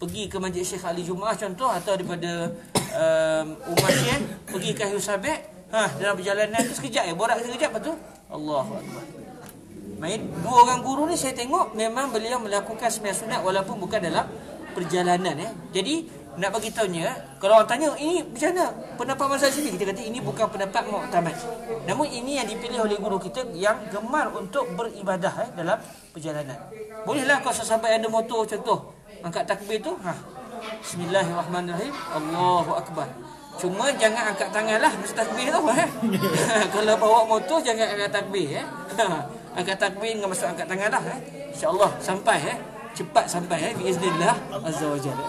pergi ke Masjid Syekh Ali Jumaah contoh, atau daripada um, Umar Syekh pergi ke Husabek, ha, dalam perjalanan tu sekejap ya, borak sekejap, lepas tu Allahu Akbar. Main dua orang guru ni saya tengok memang beliau melakukan sembahyang sunat walaupun bukan dalam perjalanan ya. Jadi nak bagi tahunya, kalau orang tanya ini macam mana pendapat mazhab sini, kita kata ini bukan pendapat muktamad. Namun ini yang dipilih oleh guru kita yang gemar untuk beribadah eh, dalam perjalanan. Bolehlah kau sampai ada motor contoh, angkat takbir tu, ha, Bismillahirrahmanirrahim, Allahu Akbar. Cuma jangan angkat tangan lah masa takbir tu eh. Kalau bawa motor jangan angkat takbir eh. Angkat takbir dengan masuk angkat tangan lah eh. InsyaAllah sampai eh. Cepat sampai eh. Biiznillah Azza wa Jalla.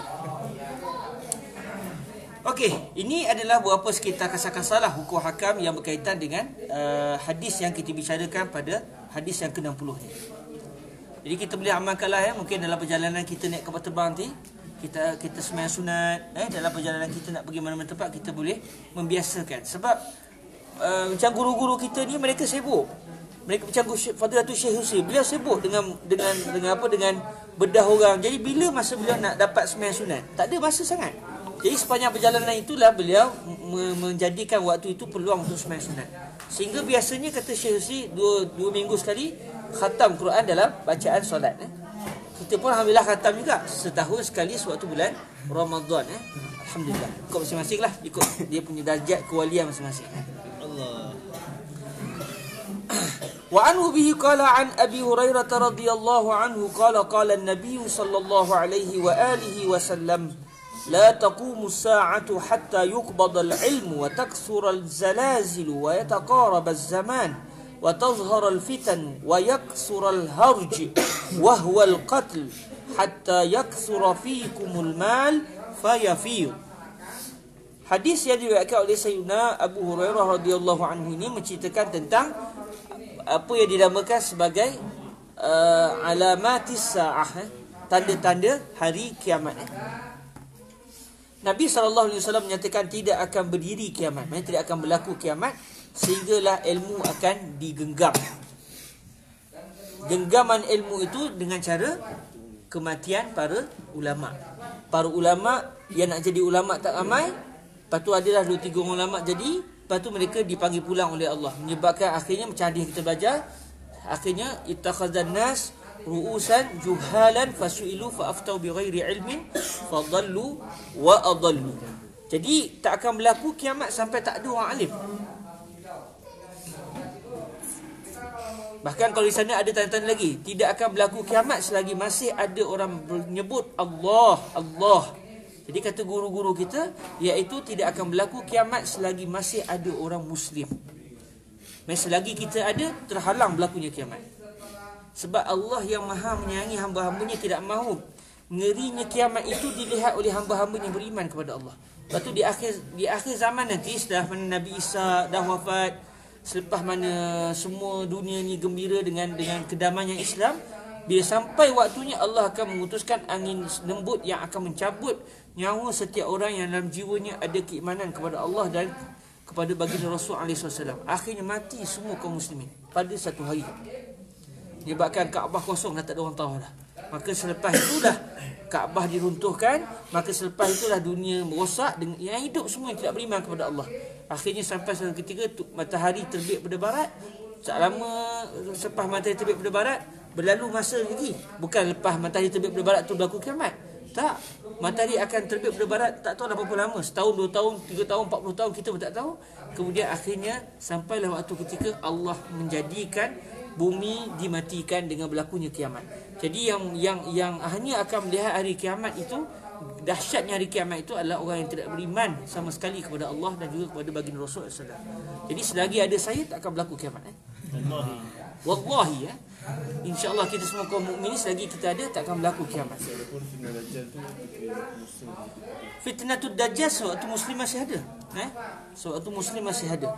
Okey, ini adalah beberapa sekitar kasar-kasar lah hukum hakam yang berkaitan dengan uh, hadis yang kita bicarakan pada hadis yang ke enam puluh ni. Jadi kita boleh amalkanlah ya, mungkin dalam perjalanan kita naik kapal terbang nanti, kita kita sembahyang sunat eh dalam perjalanan kita nak pergi mana-mana tempat, kita boleh membiasakan. Sebab uh, macam guru-guru kita ni mereka sibuk. Mereka macam Fadilatul Syekh Husain, beliau sibuk dengan dengan dengan apa dengan bedah orang. Jadi bila masa beliau nak dapat sembahyang sunat, tak ada masa sangat. Jadi sepanjang perjalanan itulah beliau me- menjadikan waktu itu peluang untuk sembahyang sunat. Sehingga biasanya kata Syekh Husain dua dua minggu sekali khatam Quran dalam bacaan solat eh. Kita pun alhamdulillah khatam juga setahun sekali sewaktu bulan Ramadan eh. Alhamdulillah. Ikut masing-masing lah, ikut dia punya darjat kewalian masing-masing. Allah. Wa anhu bihi qala an Abi Hurairah radhiyallahu anhu qala qala an-nabiy sallallahu alaihi wa alihi wa sallam la taqumu as-sa'atu hatta yuqbada al-'ilmu wa takthura al-zalazil wa yataqaraba az-zaman wa tazhara al-fitan wa yaksura al-harj wa huwa al-qatl hatta yakthura fiikum al-mal fayafir. Hadis yang diriwayatkan oleh Sayyidina Abu Hurairah radhiyallahu anhu ini menceritakan tentang apa yang dinamakan sebagai uh, alamatis sa'ah eh? tanda-tanda hari kiamat eh? Nabi sallallahu alaihi wasallam menyatakan tidak akan berdiri kiamat, maksudnya tidak akan berlaku kiamat sehinggalah ilmu akan digenggam. Genggaman ilmu itu dengan cara kematian para ulama. Para ulama yang nak jadi ulama tak ramai, lepas tu adalah dua tiga orang ulama jadi, lepas tu mereka dipanggil pulang oleh Allah, menyebabkan akhirnya macam hadis kita baca, akhirnya ittakhadzan nas ru'usan juhalan fasu'ilu fa'aftau bighairi ilmin fadallu wa adallu. Jadi tak akan berlaku kiamat sampai tak ada orang alim. Bahkan kalau di sana ada tanda-tanda lagi, tidak akan berlaku kiamat selagi masih ada orang menyebut Allah, Allah. Jadi kata guru-guru kita, iaitu tidak akan berlaku kiamat selagi masih ada orang Muslim. Selagi kita ada, terhalang berlakunya kiamat. Sebab Allah yang maha menyayangi hamba-hambanya tidak mahu ngerinya kiamat itu dilihat oleh hamba-hamba yang beriman kepada Allah. Lepas tu di akhir di akhir zaman nanti, setelah mana Nabi Isa dah wafat, selepas mana semua dunia ni gembira dengan dengan kedamaian Islam, bila sampai waktunya Allah akan mengutuskan angin lembut yang akan mencabut nyawa setiap orang yang dalam jiwanya ada keimanan kepada Allah dan kepada baginda Rasul alaihi wasallam. Akhirnya mati semua kaum muslimin pada satu hari. Menyebabkan Kaabah kosong, dah tak ada orang tahu dah. Maka selepas itulah Kaabah diruntuhkan, maka selepas itulah dunia merosak dengan yang hidup semua yang tidak beriman kepada Allah. Akhirnya sampai satu ketika matahari terbit pada barat. Tak lama selepas matahari terbit pada barat, berlalu masa lagi. Bukan lepas matahari terbit pada barat tu berlaku kiamat. Tak. Matahari akan terbit pada barat tak tahu dah berapa lama. Setahun, dua tahun, tiga tahun, empat puluh tahun, kita pun tak tahu. Kemudian akhirnya sampailah waktu ketika Allah menjadikan bumi dimatikan dengan berlakunya kiamat. Jadi yang yang yang hanya akan melihat hari kiamat itu, dahsyatnya hari kiamat itu adalah orang yang tidak beriman sama sekali kepada Allah dan juga kepada baginda Rasul sallallahu alaihi wasallam. Jadi selagi ada saya tak akan berlaku kiamat eh. Wallahi. Wallahi ya. Insya-Allah kita semua kaum mukmin selagi kita ada tak akan berlaku kiamat. Fitnatul Dajjal sewaktu muslim masih ada, eh? Sewaktu muslim masih ada.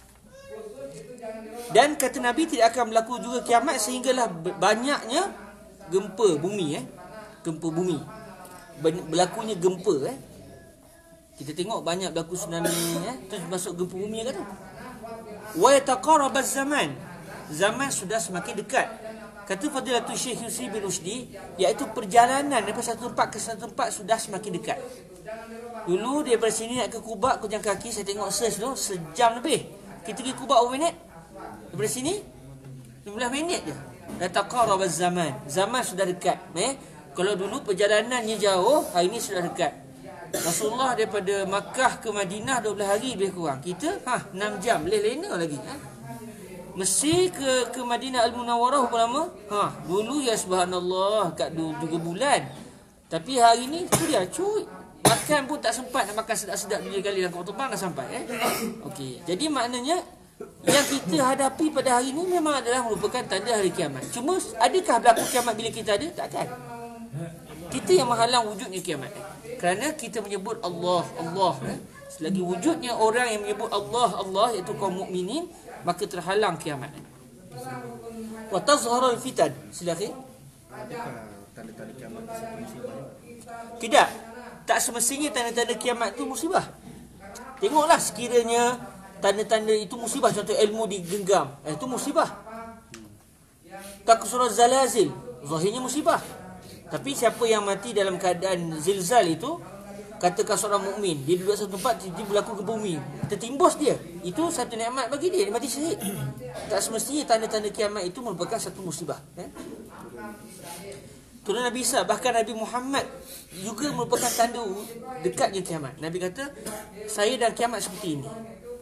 Dan kata Nabi tidak akan berlaku juga kiamat sehinggalah banyaknya gempa bumi eh. Gempa bumi. Berlakunya gempa eh. Kita tengok banyak berlaku tsunami eh, terus masuk gempa bumi kan tu. Wa yataqarabaz zaman. Zaman sudah semakin dekat. Kata Fadilatul Syekh Yusri bin Rushdi, iaitu perjalanan daripada satu tempat ke satu tempat sudah semakin dekat. Dulu daripada sini nak ke Kuba, aku jalan kaki, saya tengok search tu sejam lebih. Kita pergi Kuba berapa minit? Daripada sini lima belas minit je. Dah taqarraba zaman. Zaman sudah dekat. Eh? Kalau dulu perjalanannya jauh, hari ini sudah dekat. Rasulullah daripada Makkah ke Madinah dua belas hari lebih kurang. Kita ha enam jam, lena lagi. Ha? Mesir ke ke Madinah Al-Munawwarah berapa lama? Ha, dulu ya subhanallah kat tiga bulan. Tapi hari ni tu dia cuy. Makan pun tak sempat nak makan sedap-sedap dua kali dalam kapal terbang dah sampai eh. Okey. Jadi maknanya yang kita hadapi pada hari ini memang adalah merupakan tanda hari kiamat. Cuma adakah berlaku kiamat bila kita ada? Takkan. Kita yang menghalang wujudnya kiamat. Kerana kita menyebut Allah, Allah. Eh. Selagi wujudnya orang yang menyebut Allah, Allah iaitu kaum mukminin, maka terhalang kiamat. Wa tazharul fitan. Silakan. Tanda-tanda kiamat satu musibah? Tidak. Tak semestinya tanda-tanda kiamat itu musibah. Tengoklah sekiranya tanda-tanda itu musibah, contoh ilmu digenggam, eh, itu musibah. Taksur zalazil, zahirnya musibah. Tapi siapa yang mati dalam keadaan zilzal itu, katakan seorang mukmin, dia duduk satu tempat, dia berlaku ke bumi, tertimbus dia, itu satu nikmat bagi dia, dia mati syahid. Tak semestinya tanda-tanda kiamat itu merupakan satu musibah. Eh? Turun Nabi Isa, bahkan Nabi Muhammad juga merupakan tanda dekatnya kiamat. Nabi kata, saya dan kiamat seperti ini.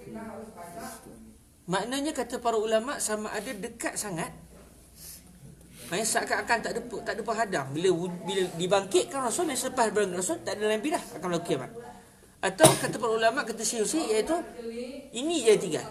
Maknanya kata para ulama, sama ada dekat sangat, maknanya seakan-akan tak ada tak ada penghadang. Bila bila dibangkitkan Rasul, dan selepas berangkat Rasul, tak ada Nabi dah akan berlaku kiamat. Atau kata para ulama, kata Syekh Yusri, iaitu ini je tinggal.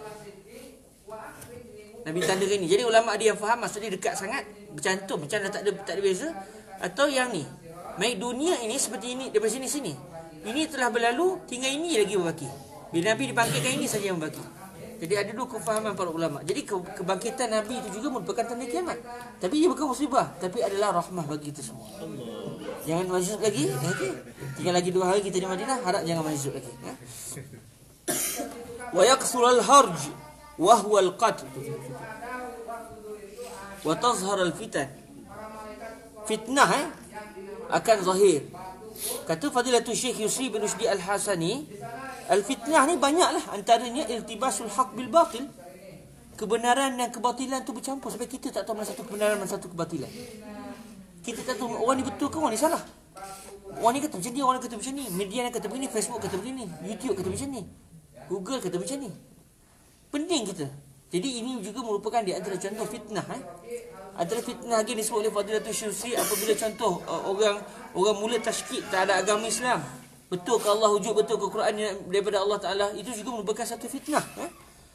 Nabi tandakan ini. Jadi ulama ada yang faham maksudnya dekat sangat, bercantum, macam dah tak ada tak ada beza. Atau yang ni, baik dunia ini seperti ini daripada sini sini. Ini telah berlalu, tinggal ini lagi berbaki. Bila Nabi dibangkitkan, ini saja yang berbaki. Jadi ada dua kefahaman para ulama. Jadi ke, kebangkitan Nabi itu juga merupakan tanda kiamat. Tapi ia bukan musibah, tapi adalah rahmah bagi kita semua. Jangan majzub lagi. Okay. Tinggal lagi dua hari kita di Madinah, harap jangan majzub lagi. Ya? Wa yaqsul al-harj wa huwa al-qatl. Wa tazhar al-fitan. Fitnah eh, akan zahir. Kata Fadilatul Syekh Yusri bin Rushdi Al-Hasani, al-fitnah ni banyaklah, antaranya iltibasul haq bil batil. Kebenaran dan kebatilan tu bercampur sampai kita tak tahu mana satu kebenaran, mana satu kebatilan. Kita tak tahu orang ni betul ke orang ni salah. Orang ni kata macam ni, orang ni kata macam ni, media ni kata begini, Facebook kata begini, YouTube kata macam ni, Google kata macam ni. Pening kita. Jadi ini juga merupakan di antara contoh fitnah eh. Antara fitnah lagi disebut oleh Fadilatul Syekh apabila contoh uh, orang orang mula tasykik terhadap agama Islam. Betul ke Allah wujud, betul ke Quran daripada Allah Taala, itu juga merupakan satu fitnah eh.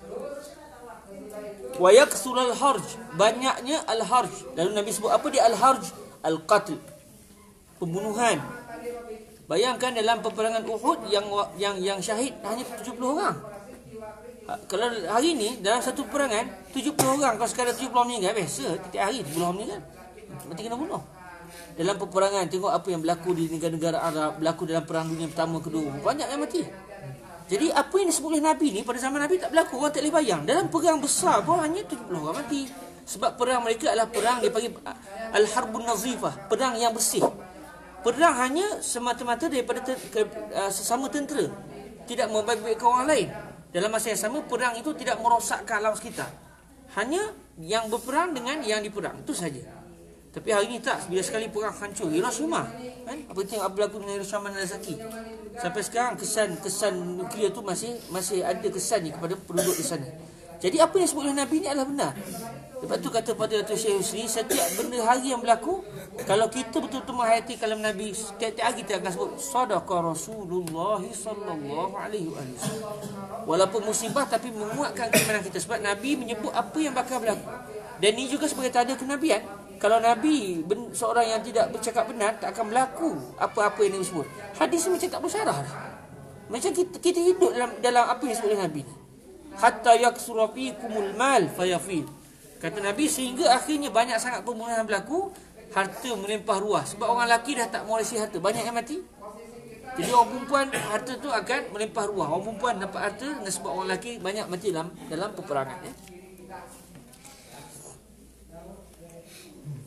Wa yaksul al-harj, banyaknya al-harj. Lalu Nabi sebut apa dia al-harj? Al-qatl, pembunuhan. Bayangkan dalam peperangan Uhud yang yang yang syahid hanya tujuh puluh orang. Kalau hari ni dalam satu peperangan tujuh puluh orang, kalau sekadar tujuh puluh meninggal, biasa tiap hari tujuh puluh meninggal, mati kena bunuh. Dalam peperangan, tengok apa yang berlaku di negara-negara Arab, berlaku dalam perang dunia pertama, kedua, banyak yang mati. Jadi apa yang disebut oleh Nabi ni pada zaman Nabi tak berlaku, orang tak boleh bayang. Dalam perang besar pun hanya tujuh puluh orang mati. Sebab perang mereka adalah perang dia panggil al-harbun nazifah, perang yang bersih. Perang hanya semata-mata daripada ter, ke, uh, sesama tentera, tidak membaik-baikkan orang lain. Dalam masa yang sama, perang itu tidak merosakkan alam sekitar. Hanya yang berperang dengan yang diperang, itu saja. Tapi hari ini tak, bila sekali perang hancur Hiroshima, kan? Apa yang berlaku dengan Hiroshima dan Nagasaki. Sampai sekarang kesan kesan nuklear itu masih masih ada kesannya kepada penduduk di sana. Jadi apa yang disebut oleh Nabi ini adalah benar. Lepas tu kata Fadilatul Syekh Yusri, setiap benda hari yang berlaku, kalau kita betul-betul menghayati kalam Nabi, setiap hari kita akan sebut sadaqa Rasulullah sallallahu alaihi wasallam. Walaupun musibah tapi menguatkan keimanan kita, sebab Nabi menyebut apa yang bakal berlaku. Dan ini juga sebagai tanda kenabian. Kalau Nabi ben, seorang yang tidak bercakap benar, tak akan berlaku apa-apa yang disebut. Hadis ni macam tak bersyarah. Macam kita, kita hidup dalam dalam apa yang disebut oleh Nabi ni. Hatta yaksura fikumul mal fayafid. Kata Nabi, sehingga akhirnya banyak sangat pembunuhan berlaku, harta melimpah ruah. Sebab orang lelaki dah tak mewarisi harta, banyak yang mati. Jadi orang perempuan, harta tu akan melimpah ruah. Orang perempuan dapat harta dengan sebab orang lelaki banyak mati dalam dalam peperangan eh.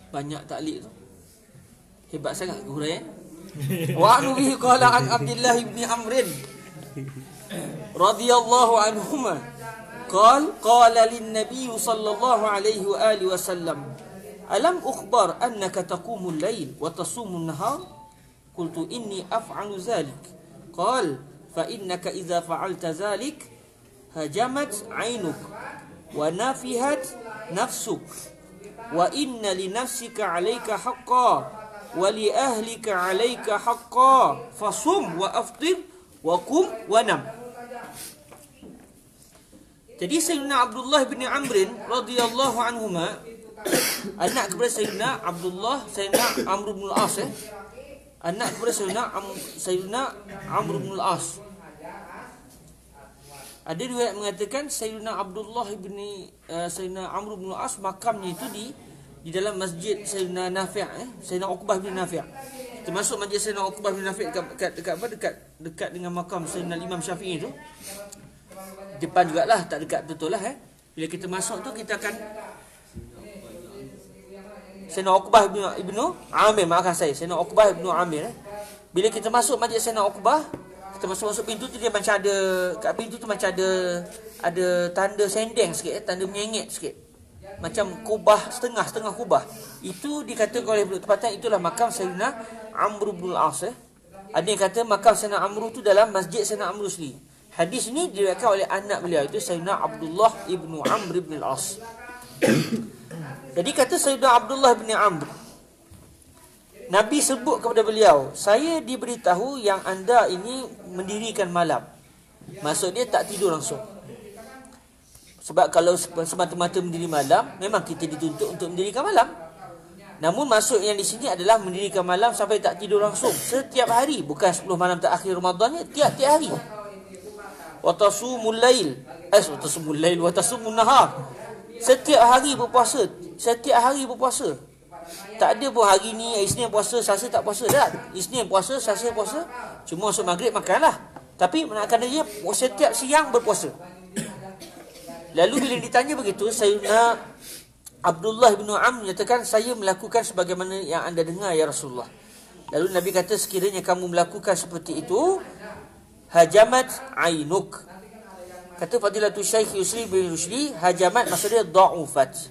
banyak taklid tu. Hebat sangat guru eh. Wa anu bihi qala an Abdullah bin Amr radhiyallahu anhuma qala qala lin nabiy sallallahu alaihi wa alihi wasallam alam ukhbar annaka taqumul lail wa tasumul nahar qultu inni af'alu dhalik qala fa innaka idza fa'alta dhalik hajamat 'ainuk wa nafihat nafsuk wa inna li nafsika 'alayka haqqan wa li ahlika 'alayka haqqan fasum wa aftir wa qum wa nam. Jadi Sayyidina Abdullah bin Amr radhiyallahu anhuma, anak kepada Sayyidina Abdullah, Sayyidina Amr bin al-As, eh? anak kepada Sayyidina Am, Sayyidina Amr bin al-As. Ada riwayat mengatakan Sayyidina Abdullah bin uh, Sayyidina Amr bin al-As makamnya itu di di dalam masjid Sayyidina Nafi', eh? Sayyidina Uqbah bin Nafi'. Termasuk masjid Sayyidina Uqbah bin Nafi' dekat dekat dekat apa dekat dekat dengan makam Sayyidina Imam Syafi'i itu. Depan jugalah, tak dekat betul lah eh. Bila kita masuk tu kita akan Sayyidina Uqbah bin Ibnu Amir, maafkan saya, Sayyidina Uqbah bin Amir eh. Bila kita masuk masjid Sayyidina Uqbah, kita masuk-masuk pintu tu dia macam ada, kat pintu tu macam ada ada tanda sendeng sikit eh, tanda menyengit sikit. Macam kubah, setengah-setengah kubah. Itu dikatakan oleh penduduk tempatan itulah makam Sayyidina Amr bin al-As eh. Ada yang kata makam Sayyidina Amr tu dalam masjid Sayyidina Amr sendiri. Hadis ini diriwayatkan oleh anak beliau itu Sayyidina Abdullah ibnu Amr bin al-As. Jadi kata Sayyidina Abdullah bin Amr, Nabi sebut kepada beliau, saya diberitahu yang anda ini mendirikan malam. Maksud dia tak tidur langsung. Sebab kalau semata-mata mendiri malam, memang kita dituntut untuk mendirikan malam. Namun maksud yang di sini adalah mendirikan malam sampai tak tidur langsung setiap hari, bukan sepuluh malam terakhir Ramadan ni, tiap-tiap hari. Wa tasumul lail, eh wa tasumul lail wa tasumun nahar. Setiap hari berpuasa, setiap hari berpuasa. Tak ada pun hari ni Isnin puasa, Selasa tak puasa dah. Isnin puasa, Selasa puasa, cuma masuk maghrib makanlah. Tapi nak kena dia setiap siang berpuasa. Lalu bila ditanya begitu, Sayyidina Abdullah bin Amr menyatakan, saya melakukan sebagaimana yang anda dengar ya Rasulullah. Lalu Nabi kata, sekiranya kamu melakukan seperti itu, hajamat ainuk. Kata Fadilatul Syekh Yusri bin Rushdi, hajamat maksudnya da'ufat.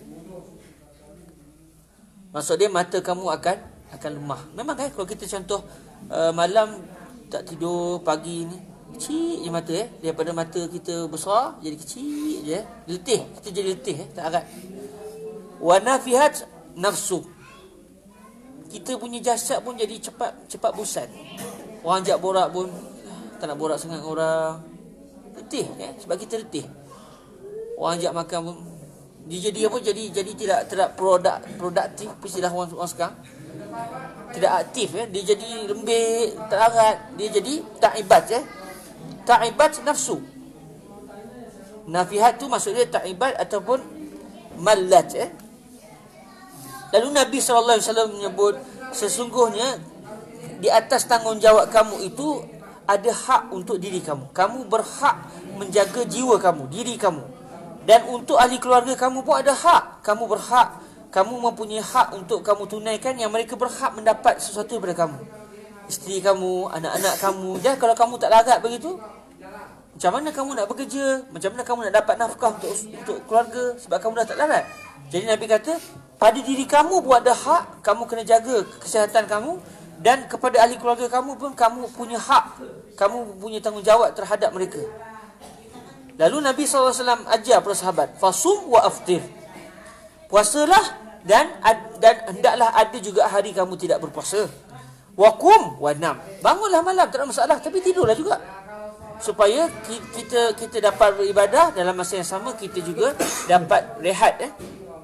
Maksud dia mata kamu akan akan lemah. Memang kan kalau kita contoh uh, malam tak tidur, pagi ni kecil je mata eh, daripada mata kita besar jadi kecil je, letih, kita jadi letih eh, tak erat. Wa nafihat nafsu. Kita punya jasad pun jadi cepat cepat bosan. Orang ajak borak pun tak nak borak sangat dengan orang. Letih eh, sebab kita letih. Orang ajak makan pun dia jadi apa, jadi jadi tidak tidak produk produktif, istilah orang, orang sekarang. Tidak aktif eh, dia jadi lembik, tak erat, dia jadi ta'ibat eh. Ta'ibat nafsu. Nafihat tu maksudnya ta'ibat ataupun mallat eh. Lalu Nabi sallallahu alaihi wasallam menyebut, sesungguhnya di atas tanggungjawab kamu itu ada hak untuk diri kamu. Kamu berhak menjaga jiwa kamu, diri kamu. Dan untuk ahli keluarga kamu pun ada hak. Kamu berhak, kamu mempunyai hak untuk kamu tunaikan yang mereka berhak mendapat sesuatu daripada kamu. Isteri kamu, anak-anak kamu. Dan kalau kamu tak larat begitu, macam mana kamu nak bekerja? Macam mana kamu nak dapat nafkah untuk untuk keluarga sebab kamu dah tak larat? Jadi Nabi kata, pada diri kamu pun ada hak, kamu kena jaga kesihatan kamu, dan kepada ahli keluarga kamu pun kamu punya hak, kamu punya tanggungjawab terhadap mereka. Lalu Nabi sallallahu alaihi wasallam ajar para sahabat, fasum wa aftir. Puasalah dan dan hendaklah ada juga hari kamu tidak berpuasa. Wa qum wa nam. Bangunlah malam, tak ada masalah, tapi tidurlah juga. Supaya kita kita dapat beribadah, dalam masa yang sama kita juga dapat rehat eh.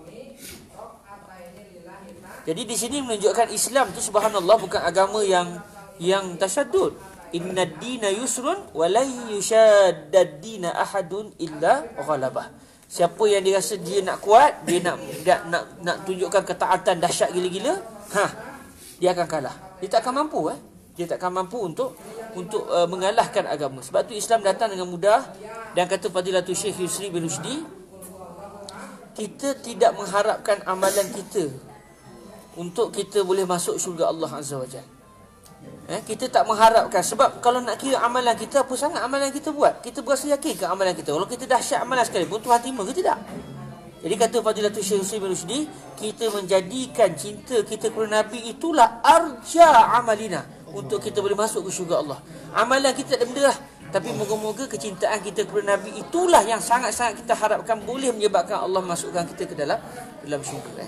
Jadi di sini menunjukkan Islam tu subhanallah bukan agama yang yang tasyaddud. Inna ad-dina yusrun wa la yushaddad-dina ahadun illa ghalabah. Siapa yang dia rasa dia nak kuat, dia nak nak nak, nak tunjukkan ketaatan dahsyat gila-gila, ha, dia akan kalah. Dia tak akan mampu eh. Dia tak akan mampu untuk untuk uh, mengalahkan agama. Sebab tu Islam datang dengan mudah. Dan kata Fadilatul Syekh Yusri bin Rushdi, kita tidak mengharapkan amalan kita untuk kita boleh masuk syurga Allah Azza wa Jalla. Eh, kita tak mengharapkan, sebab kalau nak kira amalan kita, apa sangat amalan kita buat? Kita berasa yakin ke amalan kita? Kalau kita dahsyat amalan sekali pun Tuhan terima ke tidak? Jadi kata Fadilatul Syekh Husain bin Rushdi, kita menjadikan cinta kita kepada Nabi itulah arja amalina, untuk kita boleh masuk ke syurga Allah. Amalan kita tak ada benda lah, tapi moga-moga kecintaan kita kepada Nabi itulah yang sangat-sangat kita harapkan boleh menyebabkan Allah masukkan kita ke dalam dalam syurga. Eh.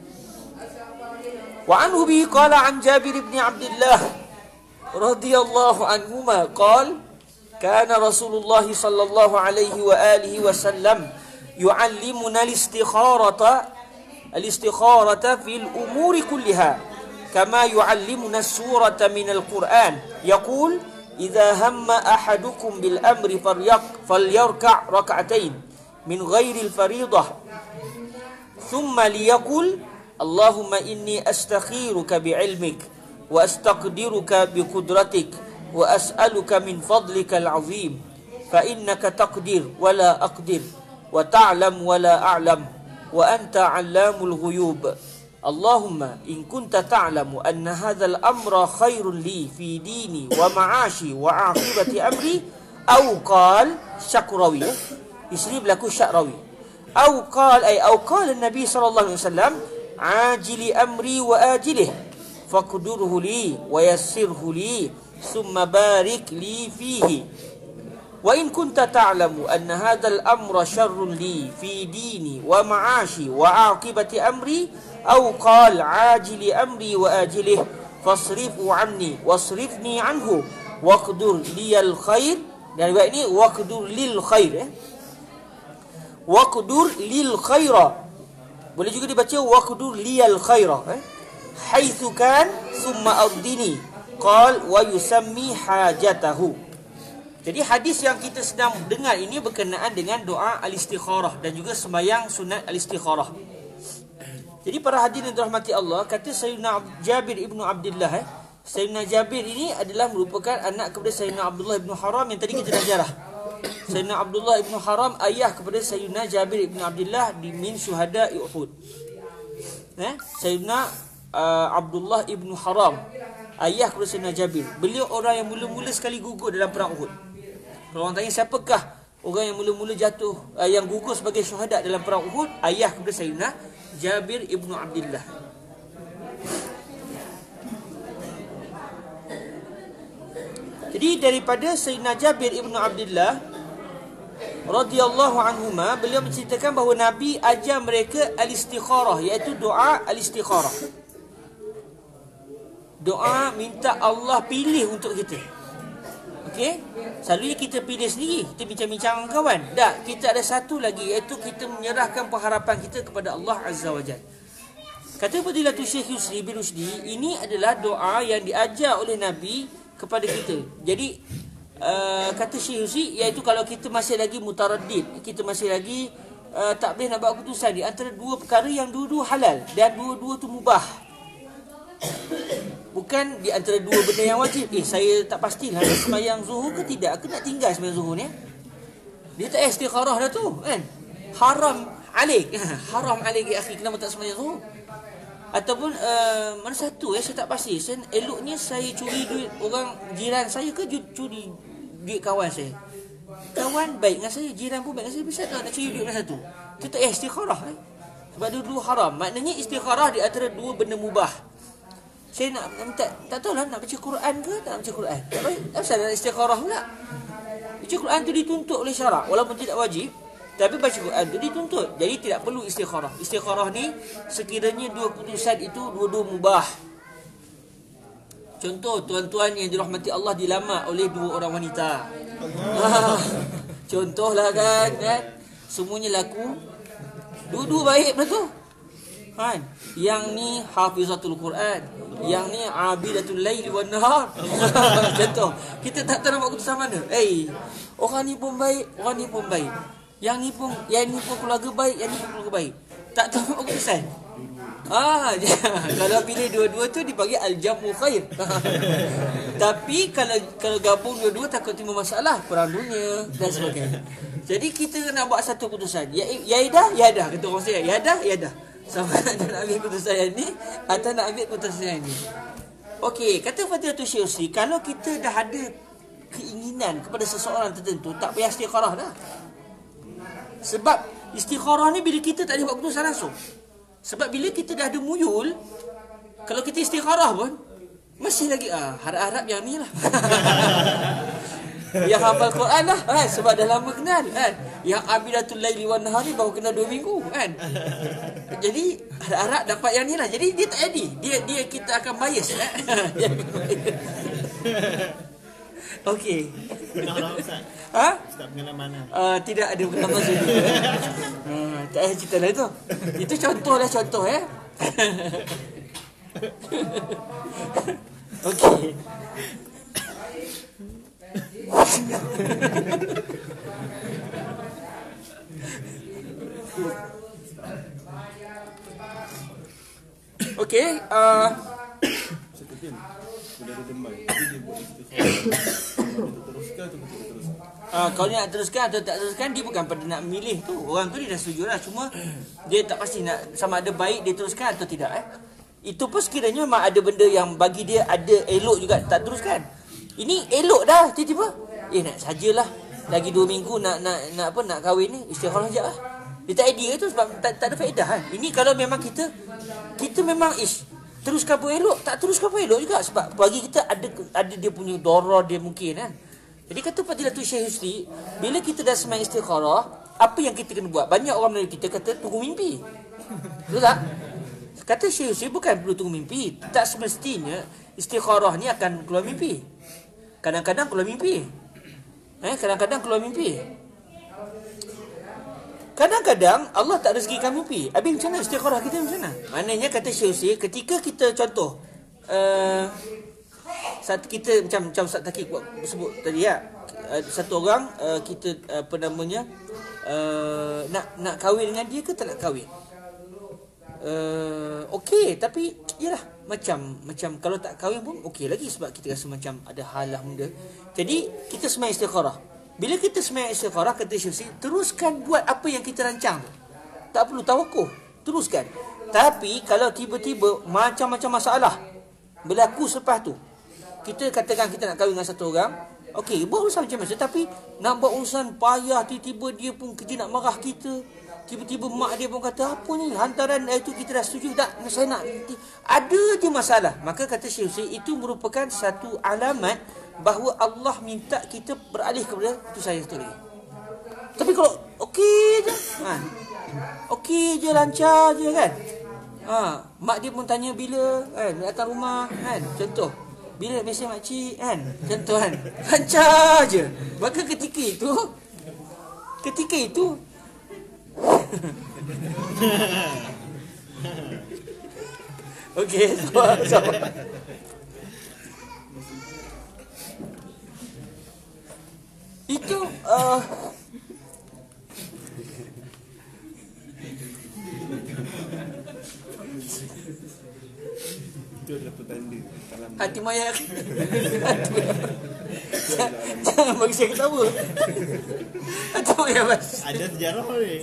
Wa anhu bi qala an Jabir bin Abdullah radhiyallahu anhuma qala kana Rasulullah sallallahu alaihi wa alihi wasallam yu'allimuna al-istikharata al-istikharata fil umuri kulliha kama yu'allimuna as-surata min al-Qur'an yaqul idza hamma ahadukum bil amri falyaq falyarka' rak'atain min ghairi al-fariidah thumma liyaqul Allahumma inni astakhiruka bi'ilmik wa astaqdiruka biqudratik wa as'aluka min fadlika al-'azim fa innaka taqdir wa la aqdir wa ta'lam wa la a'lam wa anta 'allamul ghuyub Allahumma in kunta ta'lamu anna hadzal amra khairun li fi dini wa ma'ashi wa 'aqibati amri aw qala syakrawi di sini berlaku syakrawi aw qala ay aw qala an-nabi sallallahu alaihi wasallam ajili amri wa ajilihi faqdurhu li wa yassirhu li thumma barik li fihi wa in kunta ta'lamu anna hadzal amra sharrun li fi dini wa ma'ashi wa 'aqibati amri aw qala 'ajili amri wa ajilihi fasrifu 'anni wasrifni 'anhu waqdur liyal khair. Dan riwayat ini waqdur lil khair eh? waqdur lil khaira, boleh juga dibaca waqdur liyal khaira eh? haitsu kan summa ardini qal wa yusammi hajatahu. Jadi hadis yang kita sedang dengar ini berkenaan dengan doa al-istikharah dan juga sembahyang sunat al-istikharah. Jadi para hadirin dirahmati Allah, kata Sayyidina Jabir ibnu Abdullah eh, Sayyidina Jabir ini adalah merupakan anak kepada Sayyidina Abdullah ibnu Haram yang tadi kita dah jarah. Sayyidina Abdullah ibnu Haram ayah kepada Sayyidina Jabir ibnu Abdullah di min syuhada Uhud. Eh, Sayyidina Uh, Abdullah ibnu Haram ayah kepada Sayyidina Jabir. Beliau orang yang mula-mula sekali gugur dalam perang Uhud. Kalau orang tanya siapakah orang yang mula-mula jatuh uh, yang gugur sebagai syuhada dalam perang Uhud, ayah kepada Sayyidina Jabir ibnu Abdullah. Jadi daripada Sayyidina Jabir ibnu Abdullah radhiyallahu anhuma, beliau menceritakan bahawa Nabi ajar mereka al-istikharah, iaitu doa al-istikharah. Doa minta Allah pilih untuk kita. Okey? Selalunya kita pilih sendiri, kita bincang-bincang dengan kawan. Tak, kita ada satu lagi, iaitu kita menyerahkan pengharapan kita kepada Allah Azza wa Jalla. Kata Fadilatul Syekh Husain bin Rushdi, ini adalah doa yang diajar oleh Nabi kepada kita. Jadi uh, kata Syekh Husain, iaitu kalau kita masih lagi mutaraddid, kita masih lagi uh, tak boleh nak buat keputusan di antara dua perkara yang dua-dua halal dan dua-dua tu mubah. Bukan di antara dua benda yang wajib. Eh, saya tak pastilah nak sembahyang zuhur ke tidak. Aku nak tinggal sembahyang zuhur ni. Dia tak istikharah dah tu, kan? Haram alik. Haram alik ya akhi, kenapa tak sembahyang zuhur? Ataupun uh, mana satu eh, saya tak pasti. Saya, eloknya saya curi duit orang jiran saya ke curi duit kawan saya? Kawan baik dengan saya, jiran pun baik dengan saya. Bisa tak nak curi duit dengan satu? Itu tak istikharah eh? Sebab dua-dua haram. Maknanya istikharah di antara dua benda mubah. Saya nak minta, tak tahu lah nak baca Quran ke tak nak baca Quran. Tak baik, tak usah nak istikharah pula. Baca Quran tu dituntut oleh syarak, walaupun tidak wajib, tapi baca Quran tu dituntut. Jadi tidak perlu istikharah. Istikharah ni sekiranya dua putusan itu dua-dua mubah. Contoh, tuan-tuan yang dirahmati Allah dilamar oleh dua orang wanita. Ah, contohlah kan, kan? Semuanya laku. Dua-dua baik betul. Kan? Yang ni hafizatul Quran, yang ni abidatul laili wan nahar. Contoh, kita tak tahu nak buat keputusan mana. Eh, hey, orang ni pun baik, orang ni pun baik. Yang ni pun, yang ni pun keluarga baik, yang ni pun keluarga baik. Tak tahu nak buat keputusan. Ah, kalau pilih dua-dua tu dipanggil al-jamu khair. Tapi kalau kalau gabung dua-dua takut timbul masalah, perang dunia dan sebagainya. Jadi kita nak buat satu keputusan. Ya ya dah, ya dah kata orang saya. Ya dah, ya dah. Sama ada nak ambil keputusan yang ni atau nak ambil keputusan yang ni. Okey, kata Fadilatul Syekh Yusri, kalau kita dah ada keinginan kepada seseorang tertentu, tak payah istikharah dah. Sebab istikharah ni bila kita tak ada buat keputusan langsung. Sebab bila kita dah ada muyul, kalau kita istikharah pun masih lagi ah harap-harap yang ni lah. Yang hafal Quran lah kan, sebab dah lama kenal kan. Yang abidatul laili wan nahari baru kenal dua minggu kan. Jadi harap-harap dapat yang ni lah. Jadi dia tak jadi. Dia dia kita akan bias kan. Okey. Pernah Ustaz? Ha? Ustaz pengalaman mana? Uh, tidak ada pengalaman sendiri. uh, tak payah cerita lah itu. Itu contoh lah contoh ya. Okey. Okey, uh, Seperti ni. Sudah ada demam. Jadi dia buat istikharah. Dia teruskan atau tidak teruskan? uh, kalau dia nak teruskan atau tak teruskan, dia bukan pada nak milih tu. Orang tu dia dah setuju lah. Cuma dia tak pasti nak sama ada baik dia teruskan atau tidak eh. Itu pun sekiranya memang ada benda yang bagi dia ada elok juga tak teruskan. Ini elok dah tiba-tiba. Eh nak sajalah. Lagi dua minggu nak nak nak apa nak kahwin ni, istikharah sekejap lah. Dia tak idea tu sebab tak, tak ada faedah kan. Ini kalau memang kita kita memang ish teruskan pun elok, tak teruskan pun elok juga sebab bagi kita ada ada dia punya darar dia mungkin kan. Jadi kata Fadilatul Syekh Yusri, bila kita dah semai istikharah, apa yang kita kena buat? Banyak orang Melayu kita kata tunggu mimpi. Betul tak? Kata Syekh Yusri bukan perlu tunggu mimpi. Tak semestinya istikharah ni akan keluar mimpi. Kadang-kadang keluar mimpi. Eh, kadang-kadang keluar mimpi. Kadang-kadang Allah tak rezekikan mimpi. Habis macam mana istikharah kita macam mana? Maknanya kata Syekh Yusri, ketika kita contoh uh, satu kita macam macam Ustaz Taki sebut tadi ya. Uh, satu orang uh, kita uh, apa namanya uh, nak nak kahwin dengan dia ke tak nak kahwin? Uh, okey tapi yalah macam macam kalau tak kahwin pun okey lagi sebab kita rasa macam ada halah benda. Jadi kita semai istikharah. Bila kita semai istikharah kata Syekh, teruskan buat apa yang kita rancang tu. Tak perlu tawakuf, teruskan. Tapi kalau tiba-tiba macam-macam masalah berlaku selepas tu, kita katakan kita nak kahwin dengan satu orang, okey buat urusan macam mana tapi nak buat urusan payah, tiba-tiba dia pun kerja nak marah kita. Tiba-tiba mak dia pun kata, apa ni hantaran itu kita dah setuju tak? Saya nak ada je masalah. Maka kata Syekh Hussein, itu merupakan satu alamat bahawa Allah minta kita beralih kepada itu saya satu lagi. Tapi kalau okey je, ha, okey je, lancar je kan. Ha, mak dia pun tanya bila kan datang rumah kan, contoh. Bila mesej makcik kan, contoh kan. Lancar je. Maka ketika itu ketika itu okey, sabar, sabar. Itu uh, Itu adalah petanda dalam hati maya. Jangan bagi saya ketawa. Hati maya bas. Ada sejarah ni.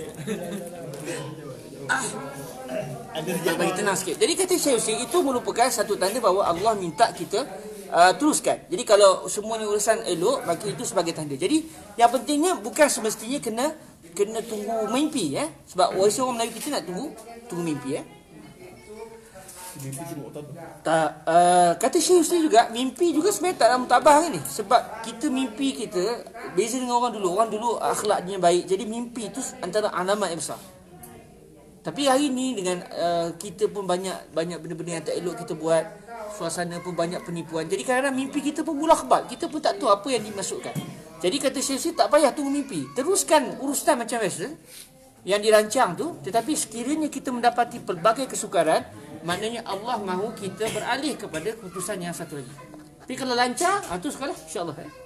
Ah. Ada Jangan sejarah. bagi tenang sikit. Jadi kata Syekh Hussein, itu merupakan satu tanda bahawa Allah minta kita uh, teruskan. Jadi kalau semuanya urusan elok, maka itu sebagai tanda. Jadi yang pentingnya bukan semestinya kena kena tunggu mimpi ya. Sebab orang Melayu kita nak tunggu tunggu mimpi ya. mimpi tu muktabah. Tak, uh, kata Syekh Hussein juga, mimpi juga sebenarnya tak ada mutabah kan ni. Sebab kita mimpi kita beza dengan orang dulu. Orang dulu akhlaknya baik. Jadi mimpi itu antara alamat yang besar. Tapi hari ni dengan uh, kita pun banyak banyak benda-benda yang tak elok kita buat. Suasana pun banyak penipuan. Jadi kadang-kadang mimpi kita pun mulakhbat. Kita pun tak tahu apa yang dimasukkan. Jadi kata Syekh Hussein, tak payah tunggu mimpi. Teruskan urusan macam biasa yang dirancang tu. Tetapi sekiranya kita mendapati pelbagai kesukaran, maknanya Allah mahu kita beralih kepada keputusan yang satu lagi. Tapi kalau lancar, ha, tu sekarang insya-Allah eh.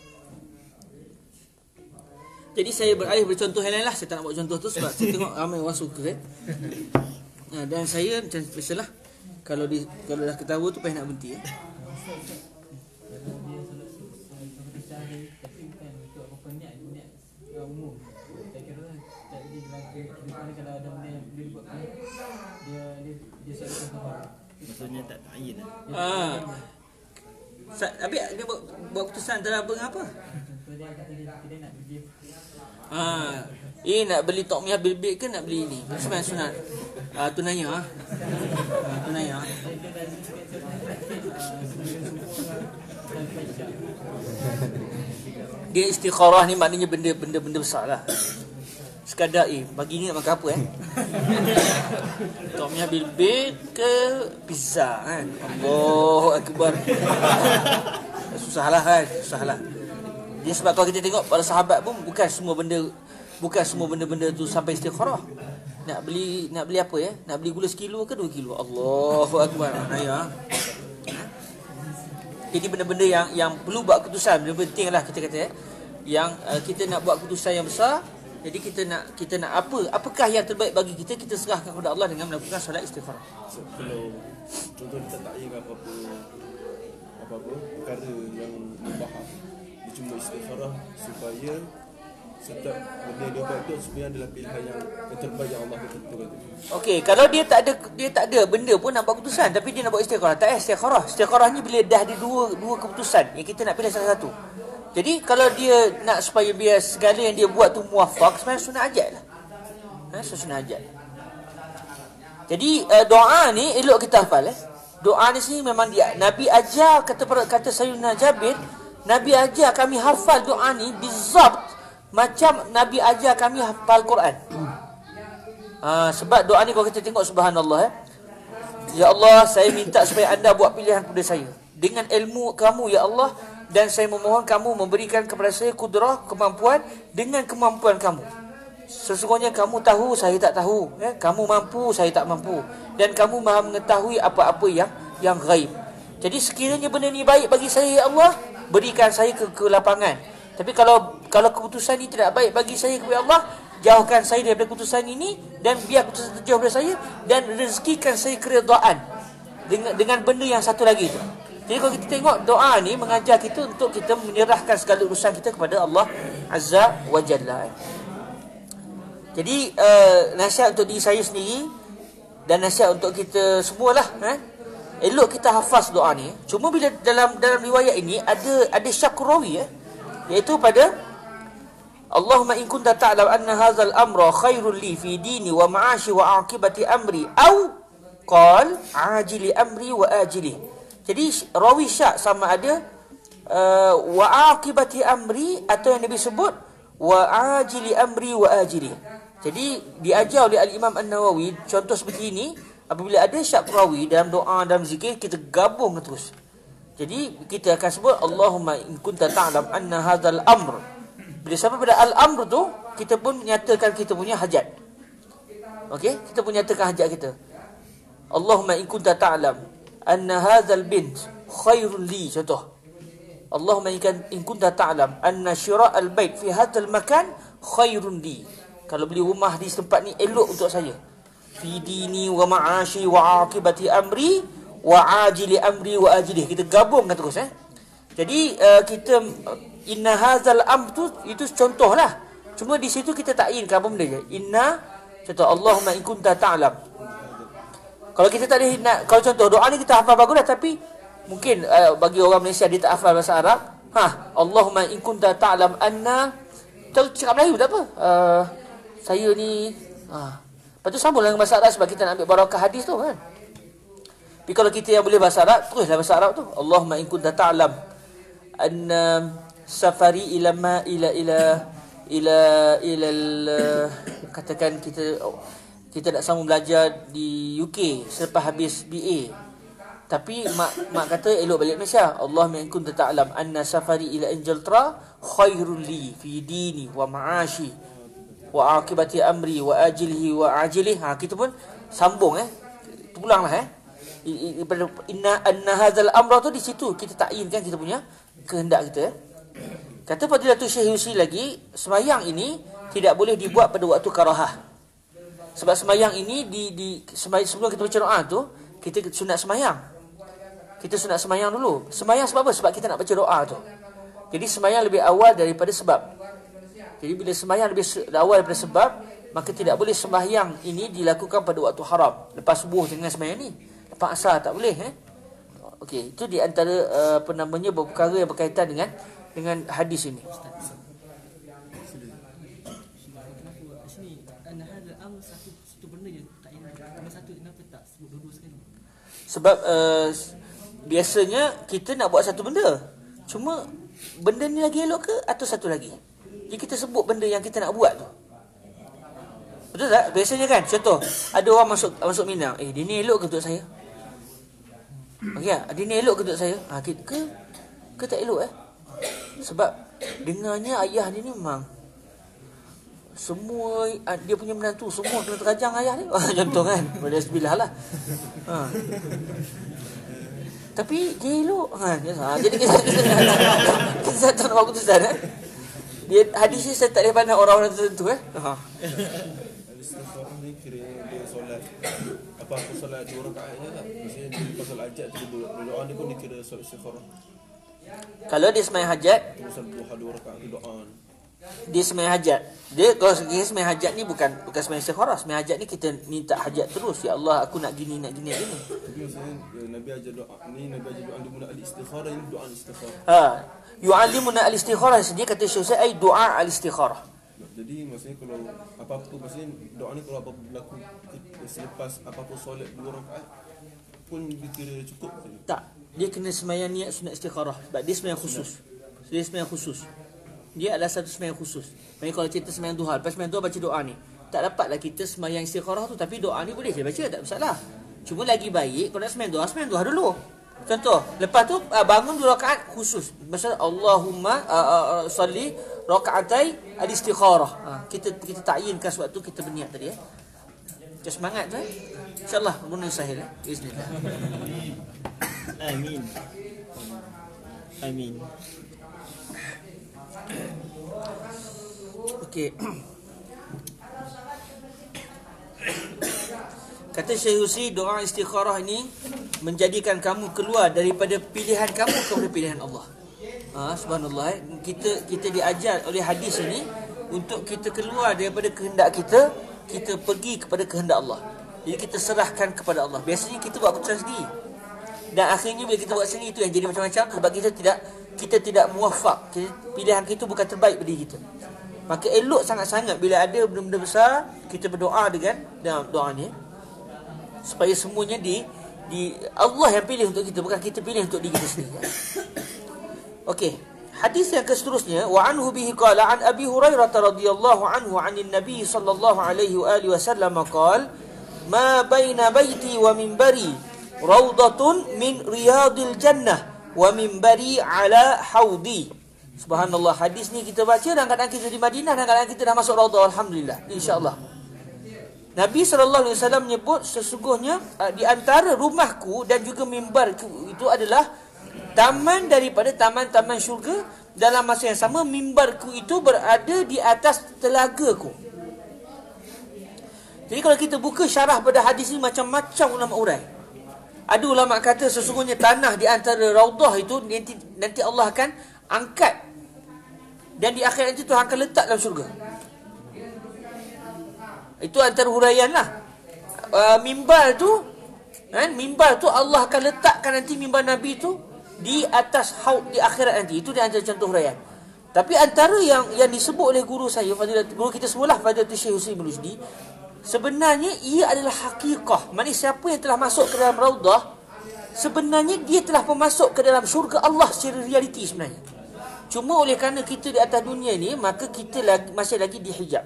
Jadi saya beralih bercontoh yang lain lah. Saya tak nak buat contoh tu sebab saya tengok ramai orang suka eh. Ha, dan saya macam biasalah, kalau di kalau dah ketawa tu payah nak berhenti eh. Umum. Saya kira tak jadi dalam kehidupan kalau ada benda yang boleh buat Maksudnya tak ta'yin lah. Ah. Sa- Habis dia buat, buat keputusan antara apa dengan apa? Ah, eh nak beli tokmiyah bil-bil ke nak beli ni? Sembahyang sunat. Ah, tunanya ah. Ah, tunanya. Dia istikharah ni maknanya benda-benda benda besar lah. Sekadar eh pagi ni nak makan apa eh? Tokmiyah bil-bil ke pizza kan? Allahu akbar. Susahlah kan, susahlah. Dia sebab kalau kita tengok para sahabat pun bukan semua benda bukan semua benda-benda tu sampai istikharah. Nak beli nak beli apa ya? Nak beli gula sekilo ke dua kilo? Allahu akbar. Naya. Jadi benda-benda yang yang perlu buat keputusan, benda pentinglah kita kata ya. Yang uh, kita nak buat keputusan yang besar, jadi kita nak kita nak apa? Apakah yang terbaik bagi kita? Kita serahkan kepada Allah dengan melakukan solat istikharah. So, kalau contoh kita tak ingat apa-apa apa-apa perkara yang mubah, dia cuma istikharah supaya setiap benda dia buat tu sebenarnya adalah pilihan yang, yang terbaik yang Allah tentukan tu. Okey, kalau dia tak ada dia tak ada benda pun nak buat keputusan tapi dia nak buat istikharah. Tak payah istikharah. Istikharah ni bila dah ada dua dua keputusan yang kita nak pilih salah satu. Jadi kalau dia nak supaya biar segala yang dia buat tu muwafaq, sebenarnya sunat hajat lah. Ha, sunat hajat. Jadi uh, doa ni elok kita hafal eh. Doa ni sini memang dia Nabi ajar kata kata Sayyidina Jabir, Nabi ajar kami hafal doa ni bizabt macam Nabi ajar kami hafal Quran. Ha, sebab doa ni kalau kita tengok subhanallah eh. Ya Allah, saya minta supaya anda buat pilihan kepada saya dengan ilmu kamu ya Allah, dan saya memohon kamu memberikan kepada saya kudrah, kemampuan dengan kemampuan kamu. Sesungguhnya kamu tahu, saya tak tahu ya? Kamu mampu, saya tak mampu, dan kamu maha mengetahui apa-apa yang yang ghaib. Jadi sekiranya benda ni baik bagi saya ya Allah, berikan saya ke, ke lapangan. Tapi kalau kalau keputusan ini tidak baik bagi saya kepada Allah, jauhkan saya daripada keputusan ini, dan biar keputusan itu jauh daripada saya, dan rezekikan saya keredaan dengan dengan benda yang satu lagi itu. Jadi kalau kita tengok doa ni mengajar kita untuk kita menyerahkan segala urusan kita kepada Allah Azza wa Jalla. Jadi uh, nasihat untuk diri saya sendiri dan nasihat untuk kita semualah eh? Elok kita hafaz doa ni. Cuma bila dalam dalam riwayat ini ada ada syak rawi eh? Iaitu pada Allahumma in kunta ta'lam anna hadzal amra khairul li fi dini wa ma'ashi wa aqibati amri au qal ajili amri wa ajili. Jadi rawi syak sama ada uh, wa aqibati amri atau yang Nabi sebut wa ajili amri wa ajili. Jadi diajar oleh Al-Imam An-Nawawi contoh seperti ini, apabila ada syak rawi dalam doa dalam zikir kita gabung terus. Jadi kita akan sebut Allahumma in kunta ta'lam anna hadzal amr. Bila sampai pada al-amr tu, kita pun menyatakan kita punya hajat. Okey, kita pun nyatakan hajat kita. Allahumma in kunta ta'lam anna hadzal bint khairul li, contoh. Allahumma in kunta ta'lam anna syira'al bait fi hadzal makan khairun li. Kalau beli rumah di tempat ni elok untuk saya. Fi dini wa ma'ashi wa aqibati amri wa ajili amri wa ajili. Kita gabungkan terus eh. Jadi uh, kita inna hadzal amr tu itu contohlah. Cuma di situ kita takyinkan apa benda je. Inna contoh Allahumma in kunta ta'lam. Kalau kita tak ada nak, kalau contoh doa ni kita hafal bagus dah, tapi mungkin uh, bagi orang Malaysia dia tak hafal bahasa Arab. Ha, Allahumma in kunta ta'lam anna, kita cakap Melayu tak apa. Uh, saya ni ha. Lepas tu sambung dengan bahasa Arab sebab kita nak ambil barakah hadis tu kan. Tapi kalau kita yang boleh bahasa Arab, teruslah bahasa Arab tu. Allahumma in kunta ta'lam anna safari ila ma ila ila ila ila katakan kita kita nak sambung belajar di U K selepas habis B A. Tapi mak mak kata elok balik Malaysia. Allahumma in kunta ta'lam anna safari ila Inglaterra khairul li fi dini wa ma'ashi wa aqibati amri wa ajilihi wa ajilihi. Ha, kita pun sambung eh. Ulanglah eh. Inna anna hadzal amra tu di situ kita takyinkan kita punya kehendak kita eh. Kata Fadilatul Syekh Yusi lagi, sembahyang ini tidak boleh dibuat pada waktu karahah. Sebab sembahyang ini di di sebelum kita baca doa tu, kita sunat sembahyang. Kita sunat sembahyang dulu. Sembahyang sebab apa? Sebab kita nak baca doa tu. Jadi sembahyang lebih awal daripada sebab. Jadi bila sembahyang lebih awal daripada sebab, maka tidak boleh sembahyang ini dilakukan pada waktu haram. Lepas subuh jangan sembahyang ni. Lepas asar tak boleh eh. Okey, itu di antara uh, apa namanya perkara yang berkaitan dengan dengan hadis ini. Sebab uh, biasanya kita nak buat satu benda. Cuma benda ni lagi elok ke atau satu lagi? Jadi kita sebut benda yang kita nak buat tu. Betul tak? Biasanya kan, contoh, ada orang masuk masuk Minang. Eh, dia ni elok ke untuk saya? Okey, dia ni elok ke untuk saya? Ha, ke, ke, ke tak elok eh? Sebab dengarnya ayah dia ni memang semua dia punya menantu semua kena terajang ayah dia. Contoh kan. Walhamdulillah lah. Ha. Tapi dia elok. Ha, jadi kita kita tak nak keputusan eh. Dia hadis ni saya tak boleh pandang orang-orang tertentu eh. Ha. Istikharah ni kira dia solat apa-apa solat dua rakaat je tak? Maksudnya dia solat hajat tu doa ni pun dikira solat istikharah. Kalau dia sembahyang hajat, terus dua dua rakaat tu doa. Dia sembahyang hajat. Dia kalau sembahyang hajat ni bukan bukan sembahyang istikharah. Sembahyang hajat ni kita minta hajat terus. Ya Allah, aku nak gini, nak gini, nak gini. Tapi maksudnya Nabi ajar doa ni, Nabi ajar doa di mula al-istikharah ini doa al-istikharah. Ha, yu'allimuna al-istikharah dia kata Syekh Ustaz ai doa al-istikharah. Jadi maksudnya kalau apa-apa maksudnya doa ni kalau apa-apa berlaku selepas apa-apa solat dua rakaat pun dikira cukup ke? Tak. Dia kena sembahyang niat sunat istikharah sebab dia sembahyang khusus. Dia sembahyang khusus. Dia adalah satu sembahyang khusus. Maksudnya kalau kita sembahyang duha, lepas sembahyang duha baca doa ni, tak dapatlah kita sembahyang istikharah tu, tapi doa ni boleh saya baca, tak masalah. Cuma lagi baik kalau nak sembahyang duha, sembahyang duha dulu. Contoh, lepas tu bangun dua rakaat khusus. Maksudnya Allahumma uh, uh, salli rakaatai al-istikharah. Ha, kita kita takyinkan sebab tu kita berniat tadi eh. Kita semangat tu eh. Insya-Allah benda sahih eh. Bismillah. Amin. Amin. Okey. Kata Syekh Husi, doa istikharah ini menjadikan kamu keluar daripada pilihan kamu kepada pilihan Allah. Ha, subhanallah eh. Kita kita diajar oleh hadis ini untuk kita keluar daripada kehendak kita, kita pergi kepada kehendak Allah. Jadi kita serahkan kepada Allah. Biasanya kita buat keputusan sendiri. Dan akhirnya bila kita buat sendiri itu yang jadi macam-macam sebab kita tidak kita tidak muwafaq. Pilihan kita bukan terbaik bagi kita. Maka elok sangat-sangat bila ada benda-benda besar kita berdoa dengan dalam doa ni supaya semuanya di di Allah yang pilih untuk kita, bukan kita pilih untuk diri kita sendiri. Okey, hadis yang seterusnya wa anhu bihi qala an Abi Hurairah radhiyallahu anhu 'anil Nabi sallallahu alaihi wa alihi wasallam qala ma baina baiti wa minbari rawdatun min riyadil jannah wa minbari ala haudi. Subhanallah, hadis ni kita baca dalam keadaan kita di Madinah, dalam keadaan kita dah masuk raudhah, alhamdulillah, insya-Allah. Nabi sallallahu alaihi wasallam menyebut sesungguhnya uh, di antara rumahku dan juga mimbarku itu adalah taman daripada taman-taman syurga. Dalam masa yang sama mimbarku itu berada di atas telagaku. Jadi kalau kita buka syarah pada hadis ini macam-macam ulama urai. Ada ulama kata sesungguhnya tanah di antara raudhah itu nanti, nanti Allah akan angkat dan di akhirat itu Tuhan akan letak dalam syurga. Itu antara huraian lah. Uh, mimbar tu kan, mimbar tu Allah akan letakkan nanti mimbar Nabi tu di atas haud di akhirat nanti. Itu di antara contoh huraian. Tapi antara yang yang disebut oleh guru saya, Fadilat, guru kita semualah, Fadilatul Syekh Husain bin Rusdi, sebenarnya ia adalah hakikah. Maksudnya siapa yang telah masuk ke dalam raudhah, sebenarnya dia telah masuk ke dalam syurga Allah secara realiti sebenarnya. Cuma oleh kerana kita di atas dunia ni, maka kita lagi, masih lagi dihijab.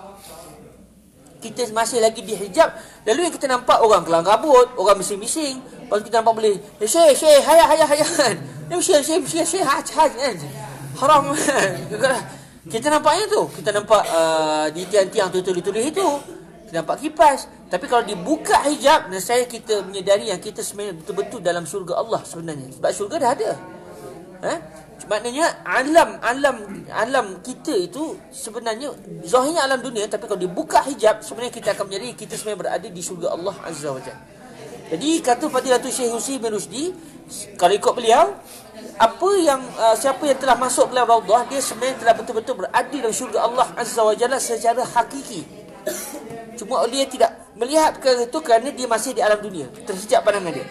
Kita masih lagi dihijab. Lalu yang kita nampak orang kelang kabut, orang bising-bising. Lepas kita nampak boleh, eh, Syekh, Syekh, hayat, hayat, hayat. Ni Syekh, Syekh, Syekh, Syekh, haj, haj kan. Haram kan. Kita nampaknya tu. Kita nampak uh, di tiang-tiang tulis-tulis itu. Kita nampak kipas. Tapi kalau dibuka hijab, saya kita menyedari yang kita sebenarnya betul-betul dalam syurga Allah sebenarnya. Sebab syurga dah ada. Eh? Maknanya alam alam alam kita itu sebenarnya zahirnya alam dunia, tapi kalau dibuka hijab sebenarnya kita akan menjadi kita sebenarnya berada di syurga Allah Azza wa Jalla. Jadi kata Fadilatul Syekh Husain bin Rusdi, kalau ikut beliau, apa yang uh, siapa yang telah masuk ke dalam raudhah, dia sebenarnya telah betul-betul berada dalam syurga Allah Azza wa Jalla secara hakiki. Cuma dia tidak melihat perkara itu kerana dia masih di alam dunia, tersejak pandangan dia.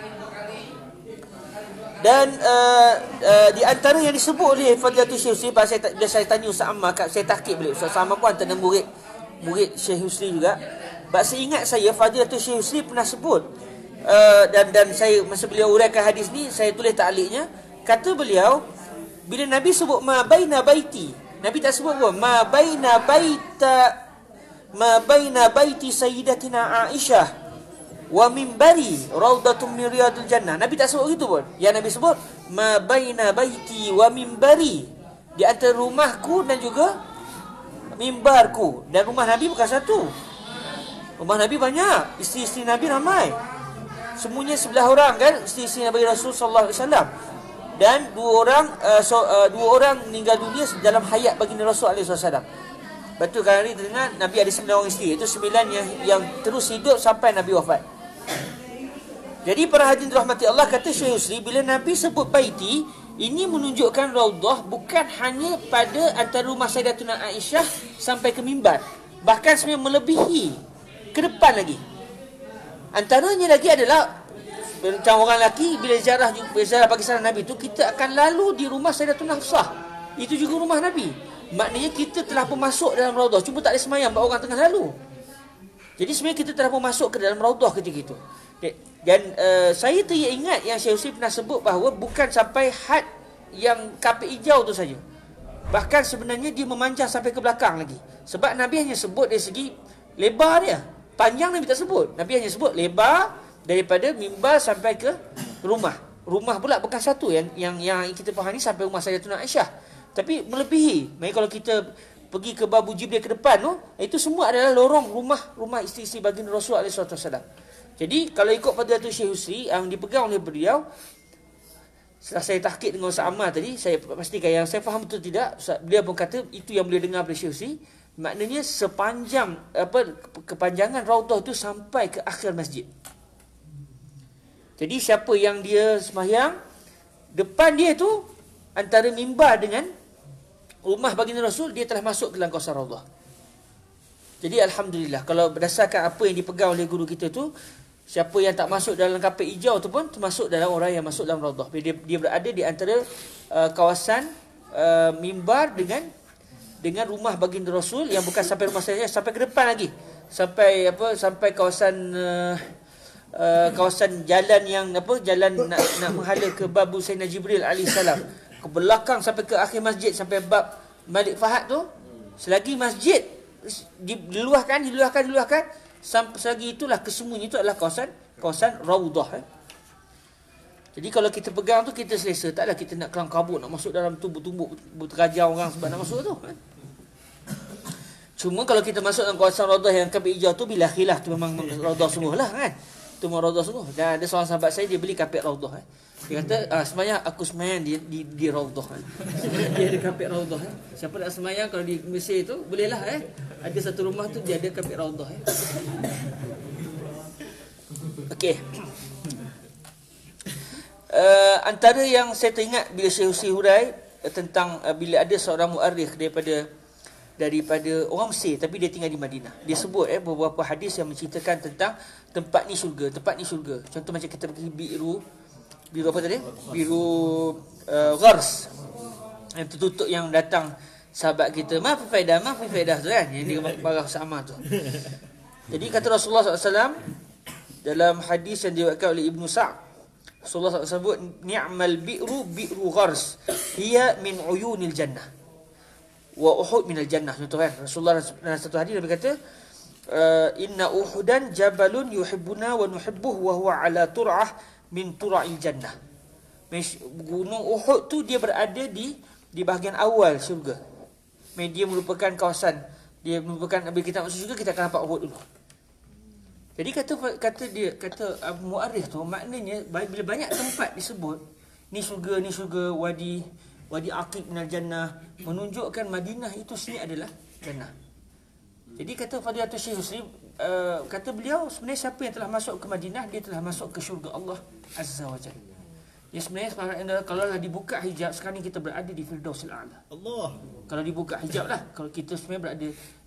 Dan uh, uh, di antara yang disebut oleh Fadilatul Syekh Husri, saya, bila saya tanya Ustaz Ammar, saya takik balik, Ustaz Ammar pun antara murid murid Syekh Husri juga. Sebab seingat saya Fadilatul Syekh Husri pernah sebut, uh, dan dan saya masa beliau uraikan hadis ni, saya tulis ta'liqnya, kata beliau bila Nabi sebut ma baina baiti, Nabi tak sebut apa, ma baina baita ma baina baiti sayyidatina Aisyah wa mimbari raudatun min riyadil jannah. Nabi tak sebut gitu pun. Yang Nabi sebut ma baina baiti wa mimbari, di antara rumahku dan juga mimbarku. Dan rumah Nabi bukan satu, rumah Nabi banyak, isteri-isteri Nabi ramai, semuanya sebelah orang kan, isteri-isteri Nabi Rasul sallallahu alaihi wasallam. Dan dua orang uh, so, uh, dua orang meninggal dunia dalam hayat baginda Rasul alaihi wasallam. Betul kan, hari dengar Nabi ada sembilan orang isteri, itu sembilan yang yang terus hidup sampai Nabi wafat. Jadi para hadirin dirahmati Allah, kata Syekh Husri, bila Nabi sebut baiti, ini menunjukkan raudah bukan hanya pada antara rumah Sayyidatuna Aisyah sampai ke mimbar, bahkan sebenarnya melebihi ke depan lagi. Antaranya lagi adalah macam orang lelaki bila ziarah ziarah bagi salam Nabi tu, kita akan lalu di rumah Sayyidatuna Hafsah, itu juga rumah Nabi. Maknanya kita telah pun masuk dalam raudah, cuma tak ada semayang sebab orang tengah lalu. Jadi sebenarnya kita telah pun masuk ke dalam raudah ketika itu. Dan uh, saya teringat yang Syekh Husri pernah sebut bahawa bukan sampai had yang kapit hijau tu saja, bahkan sebenarnya dia memanjang sampai ke belakang lagi. Sebab Nabi hanya sebut dari segi lebar dia, panjang Nabi tak sebut. Nabi hanya sebut lebar daripada mimbar sampai ke rumah. Rumah pula bukan satu yang yang yang kita fahami sampai rumah Sayyidatuna Aisyah, tapi melebihi. Maksudnya kalau kita pergi ke bab Jibril ke depan tu, itu semua adalah lorong rumah rumah isteri-isteri baginda Rasul alaihi wasallam. Jadi kalau ikut Fadilatul Syekh Husri yang dipegang oleh beliau, setelah saya tahqiq dengan Ustaz Ammar tadi, saya pastikan yang saya faham betul tidak, beliau pun kata itu yang beliau dengar dari Syekh Husri. Maknanya sepanjang apa kepanjangan raudah itu sampai ke akhir masjid. Jadi siapa yang dia sembahyang, depan dia tu antara mimbar dengan rumah baginda Rasul, dia telah masuk ke dalam kawasan raudah. Jadi alhamdulillah, kalau berdasarkan apa yang dipegang oleh guru kita tu, siapa yang tak masuk dalam kapit hijau tu pun termasuk dalam orang yang masuk dalam raudah. Dia, dia berada di antara uh, kawasan uh, mimbar dengan dengan rumah baginda Rasul, yang bukan sampai rumah saya, sampai ke depan lagi, sampai apa sampai kawasan uh, uh, kawasan jalan yang apa jalan nak nak menghala ke babu Sayyidina Jibril alaihi salam, ke belakang sampai ke akhir masjid, sampai bab Malik Fahad tu. Selagi masjid diluahkan diluahkan diluahkan sampai selagi itulah kesemuanya itu adalah kawasan kawasan raudah. Eh. Jadi kalau kita pegang tu kita selesa, taklah kita nak kelang kabut nak masuk dalam tubuh-tubuh berterajau orang sebab nak masuk tu. Eh. Cuma kalau kita masuk dalam kawasan raudah yang kapit hijau tu, bila khilaf tu memang raudah sungguh lah kan. Itu memang raudah sungguh. Dan ada seorang sahabat saya, dia beli kapit raudah. Eh. Dia kata, ah, semayang aku semayang di di, di raudah. Eh. Dia ada kapit raudah. Eh. Siapa nak semayang kalau di Mesir tu bolehlah eh. Ada satu rumah tu dia ada kapit raudah. Eh. Okey. Uh, antara yang saya teringat bila Syekh Husri hurai uh, tentang uh, bila ada seorang muarikh daripada daripada orang Mesir tapi dia tinggal di Madinah. Dia sebut eh beberapa hadis yang menceritakan tentang tempat ni syurga, tempat ni syurga. Contoh macam kita pergi biru biru apa tadi? Biru uh, Ghars. Yang tertutup yang datang sahabat kita, "Ma fi faedah, ma fi faedah" tu kan. Yang dia marah sama tu. Jadi kata Rasulullah sallallahu alaihi wasallam dalam hadis yang diriwayatkan oleh Ibnu Sa'd, Rasulullah sallallahu alaihi wasallam sebut, "Ni'mal bi'ru bi'ru Ghars, hiya min uyunil jannah wa Uhud minal jannah." Contoh kan, Rasulullah dalam satu hadis Nabi kata, "Inna Uhudan jabalun yuhibbuna wa nuhibbuhu wa huwa ala tur'ah min tura'il jannah." Gunung Uhud tu dia berada di di bahagian awal syurga. Dia merupakan kawasan, dia merupakan, bila kita masuk syurga kita akan nampak Uhud dulu. Jadi kata kata dia kata uh, muarikh tu, maknanya bila banyak tempat disebut ni syurga ni syurga, wadi wadi Aqib minal jannah, menunjukkan Madinah itu sini adalah jannah. Jadi kata Fadilatul Syekh Husri, uh, kata beliau sebenarnya siapa yang telah masuk ke Madinah, dia telah masuk ke syurga Allah Azza wa Jalla. Ya sebenarnya kalau lah dibuka hijab, sekarang kita berada di Firdausil A'la. Allah. Kalau dibuka hijab lah, kalau kita sebenarnya berada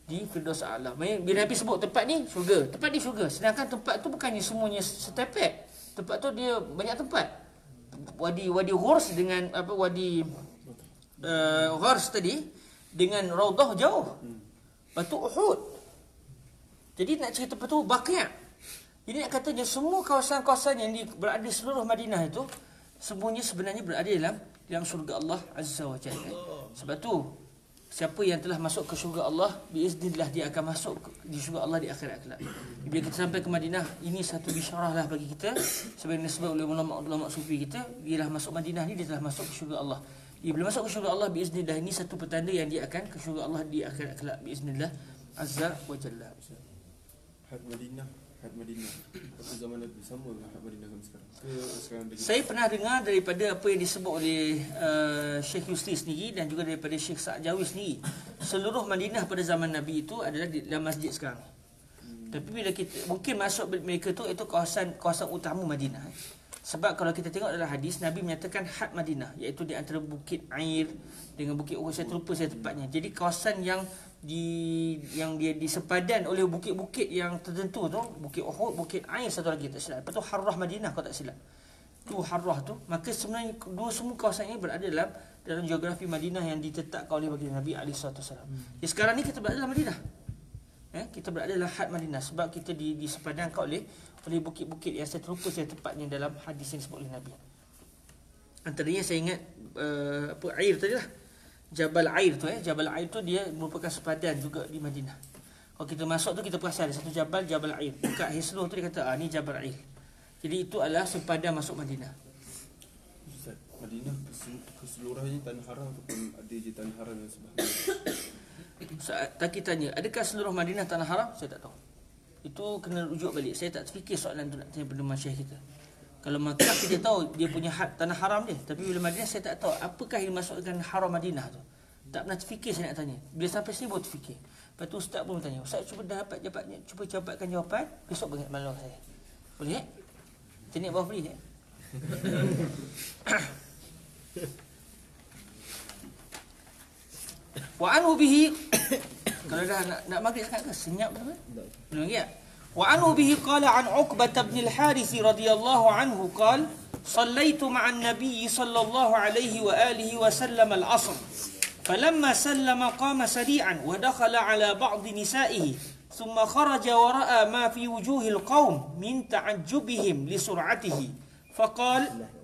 di Firdaus A'la. Bila Nabi sebut tempat ni syurga, tempat ni syurga. Sedangkan tempat tu bukannya semuanya setepek. Tempat tu dia banyak tempat. Wadi Wadi Ghurs dengan apa Wadi uh, Ghurs tadi dengan Raudhah jauh. Lepas tu Uhud. Jadi nak cerita lepas tu Baqi'. Jadi nak katanya semua kawasan-kawasan yang di, berada di seluruh Madinah itu semuanya sebenarnya berada dalam dalam syurga Allah Azza wa Jalla. Sebab tu siapa yang telah masuk ke syurga Allah, biiznillah dia akan masuk di syurga Allah di akhirat kelak. Bila kita sampai ke Madinah, ini satu bisyarah lah bagi kita. Sebenarnya sebab oleh ulama-ulama sufi kita, dia dah masuk Madinah ni, dia telah masuk ke syurga Allah. Dia bila masuk ke syurga Allah, biiznillah, ini satu petanda yang dia akan ke syurga Allah di akhirat kelak, biiznillah Azza wa Jalla. Had Madinah, had Madinah. Waktu zaman Nabi sama dengan had Madinah zaman sekarang. Ke sekarang lagi? Saya pernah dengar daripada apa yang disebut oleh uh, Syekh Yusri sendiri dan juga daripada Syekh Sa'jawi sendiri. Seluruh Madinah pada zaman Nabi itu adalah di dalam masjid sekarang. Hmm. Tapi bila kita mungkin masuk mereka tu itu kawasan kawasan utama Madinah. Sebab kalau kita tengok dalam hadis, Nabi menyatakan had Madinah, iaitu di antara Bukit Air dengan Bukit Uhud. Saya terlupa saya tepatnya. Jadi kawasan yang di yang dia disepadan oleh bukit-bukit yang tertentu tu, Bukit Uhud, Bukit Air, satu lagi tak silap. Lepas tu Harrah Madinah kalau tak silap. Tu Harrah tu, maka sebenarnya dua semua kawasan ini berada dalam dalam geografi Madinah yang ditetapkan oleh baginda Nabi alaihi wasallam. Hmm. Jadi sekarang ni kita berada dalam Madinah. Eh, kita berada dalam had Madinah sebab kita di disepadankan oleh oleh bukit-bukit yang saya terlupa saya tepatnya dalam hadis yang disebut oleh Nabi. Antaranya saya ingat uh, apa air tadi lah. Jabal Air tu eh, Jabal Air tu dia merupakan sepadan juga di Madinah. Kalau kita masuk tu kita perasan ada satu jabal, Jabal Air. Dekat Hisluh tu dia kata ah ni Jabal Air. Jadi itu adalah sepadan masuk Madinah. Ustaz, Madinah keseluruhannya tanah haram ataupun ada je tanah haram yang sebelah? Saat tak kita tanya, adakah seluruh Madinah tanah haram? Saya tak tahu. Itu kena rujuk balik. Saya tak terfikir soalan tu nak tanya pada masyayikh kita. Kalau Makkah kita tahu dia punya had tanah haram dia, tapi bila Madinah saya tak tahu apakah yang dimasukkan haram Madinah tu. Tak pernah terfikir saya nak tanya. Bila sampai sini baru terfikir. Lepas tu ustaz pun bertanya, ustaz cuba dapat jawapannya, cuba dapatkan jawapan, besok bagi malam saya. Boleh eh? Jenis bawah beli eh? Wa anhu bihi kalau dah nak, nak maghrib sangat ke senyap tu kan? Belum lagi tak? Wa anhu bihi qala an Uqbah bin al-Harith radhiyallahu anhu qala صليت مع النبي صلى الله عليه وآله وسلم العصر فلما سلم قام سريعا ودخل على بعض نسائه ثم خرج ورأى ما في وجوه القوم من تعجبهم لسرعته فقال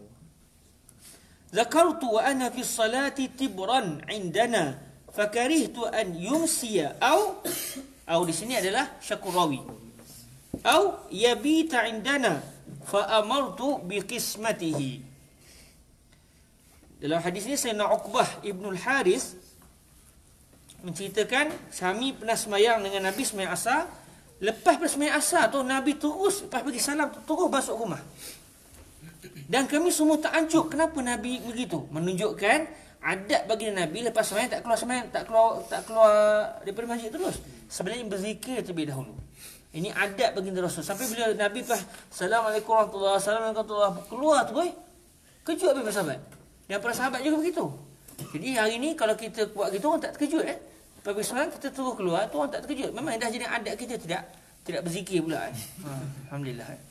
ذكرت وأنا في الصلاة تبرا عندنا فكرهت أن يمسي أو أو di sini adalah syakul rawi أو يبيت عندنا فأمرت بقسمته. Dalam hadis ini Sayyidina Uqbah Ibn al-Harith menceritakan kami pernah semayang dengan Nabi semayang asar. Lepas semayang asar tu Nabi terus lepas bagi salam tu, terus masuk rumah. Dan kami semua takjub kenapa Nabi begitu, menunjukkan adat bagi Nabi lepas semayang tak keluar semayang, tak keluar tak keluar daripada masjid terus. Sebenarnya berzikir terlebih dahulu. Ini adat baginda Rasul. Sampai bila Nabi pas Assalamualaikum warahmatullahi wabarakatuh keluar tu, eh, kejut habis para sahabat. Dan para sahabat juga begitu. Jadi hari ni kalau kita buat gitu orang tak terkejut eh. Lepas semayang kita terus keluar tu orang tak terkejut. Memang dah jadi adat kita tidak tidak berzikir pula eh. Ha, alhamdulillah. Eh.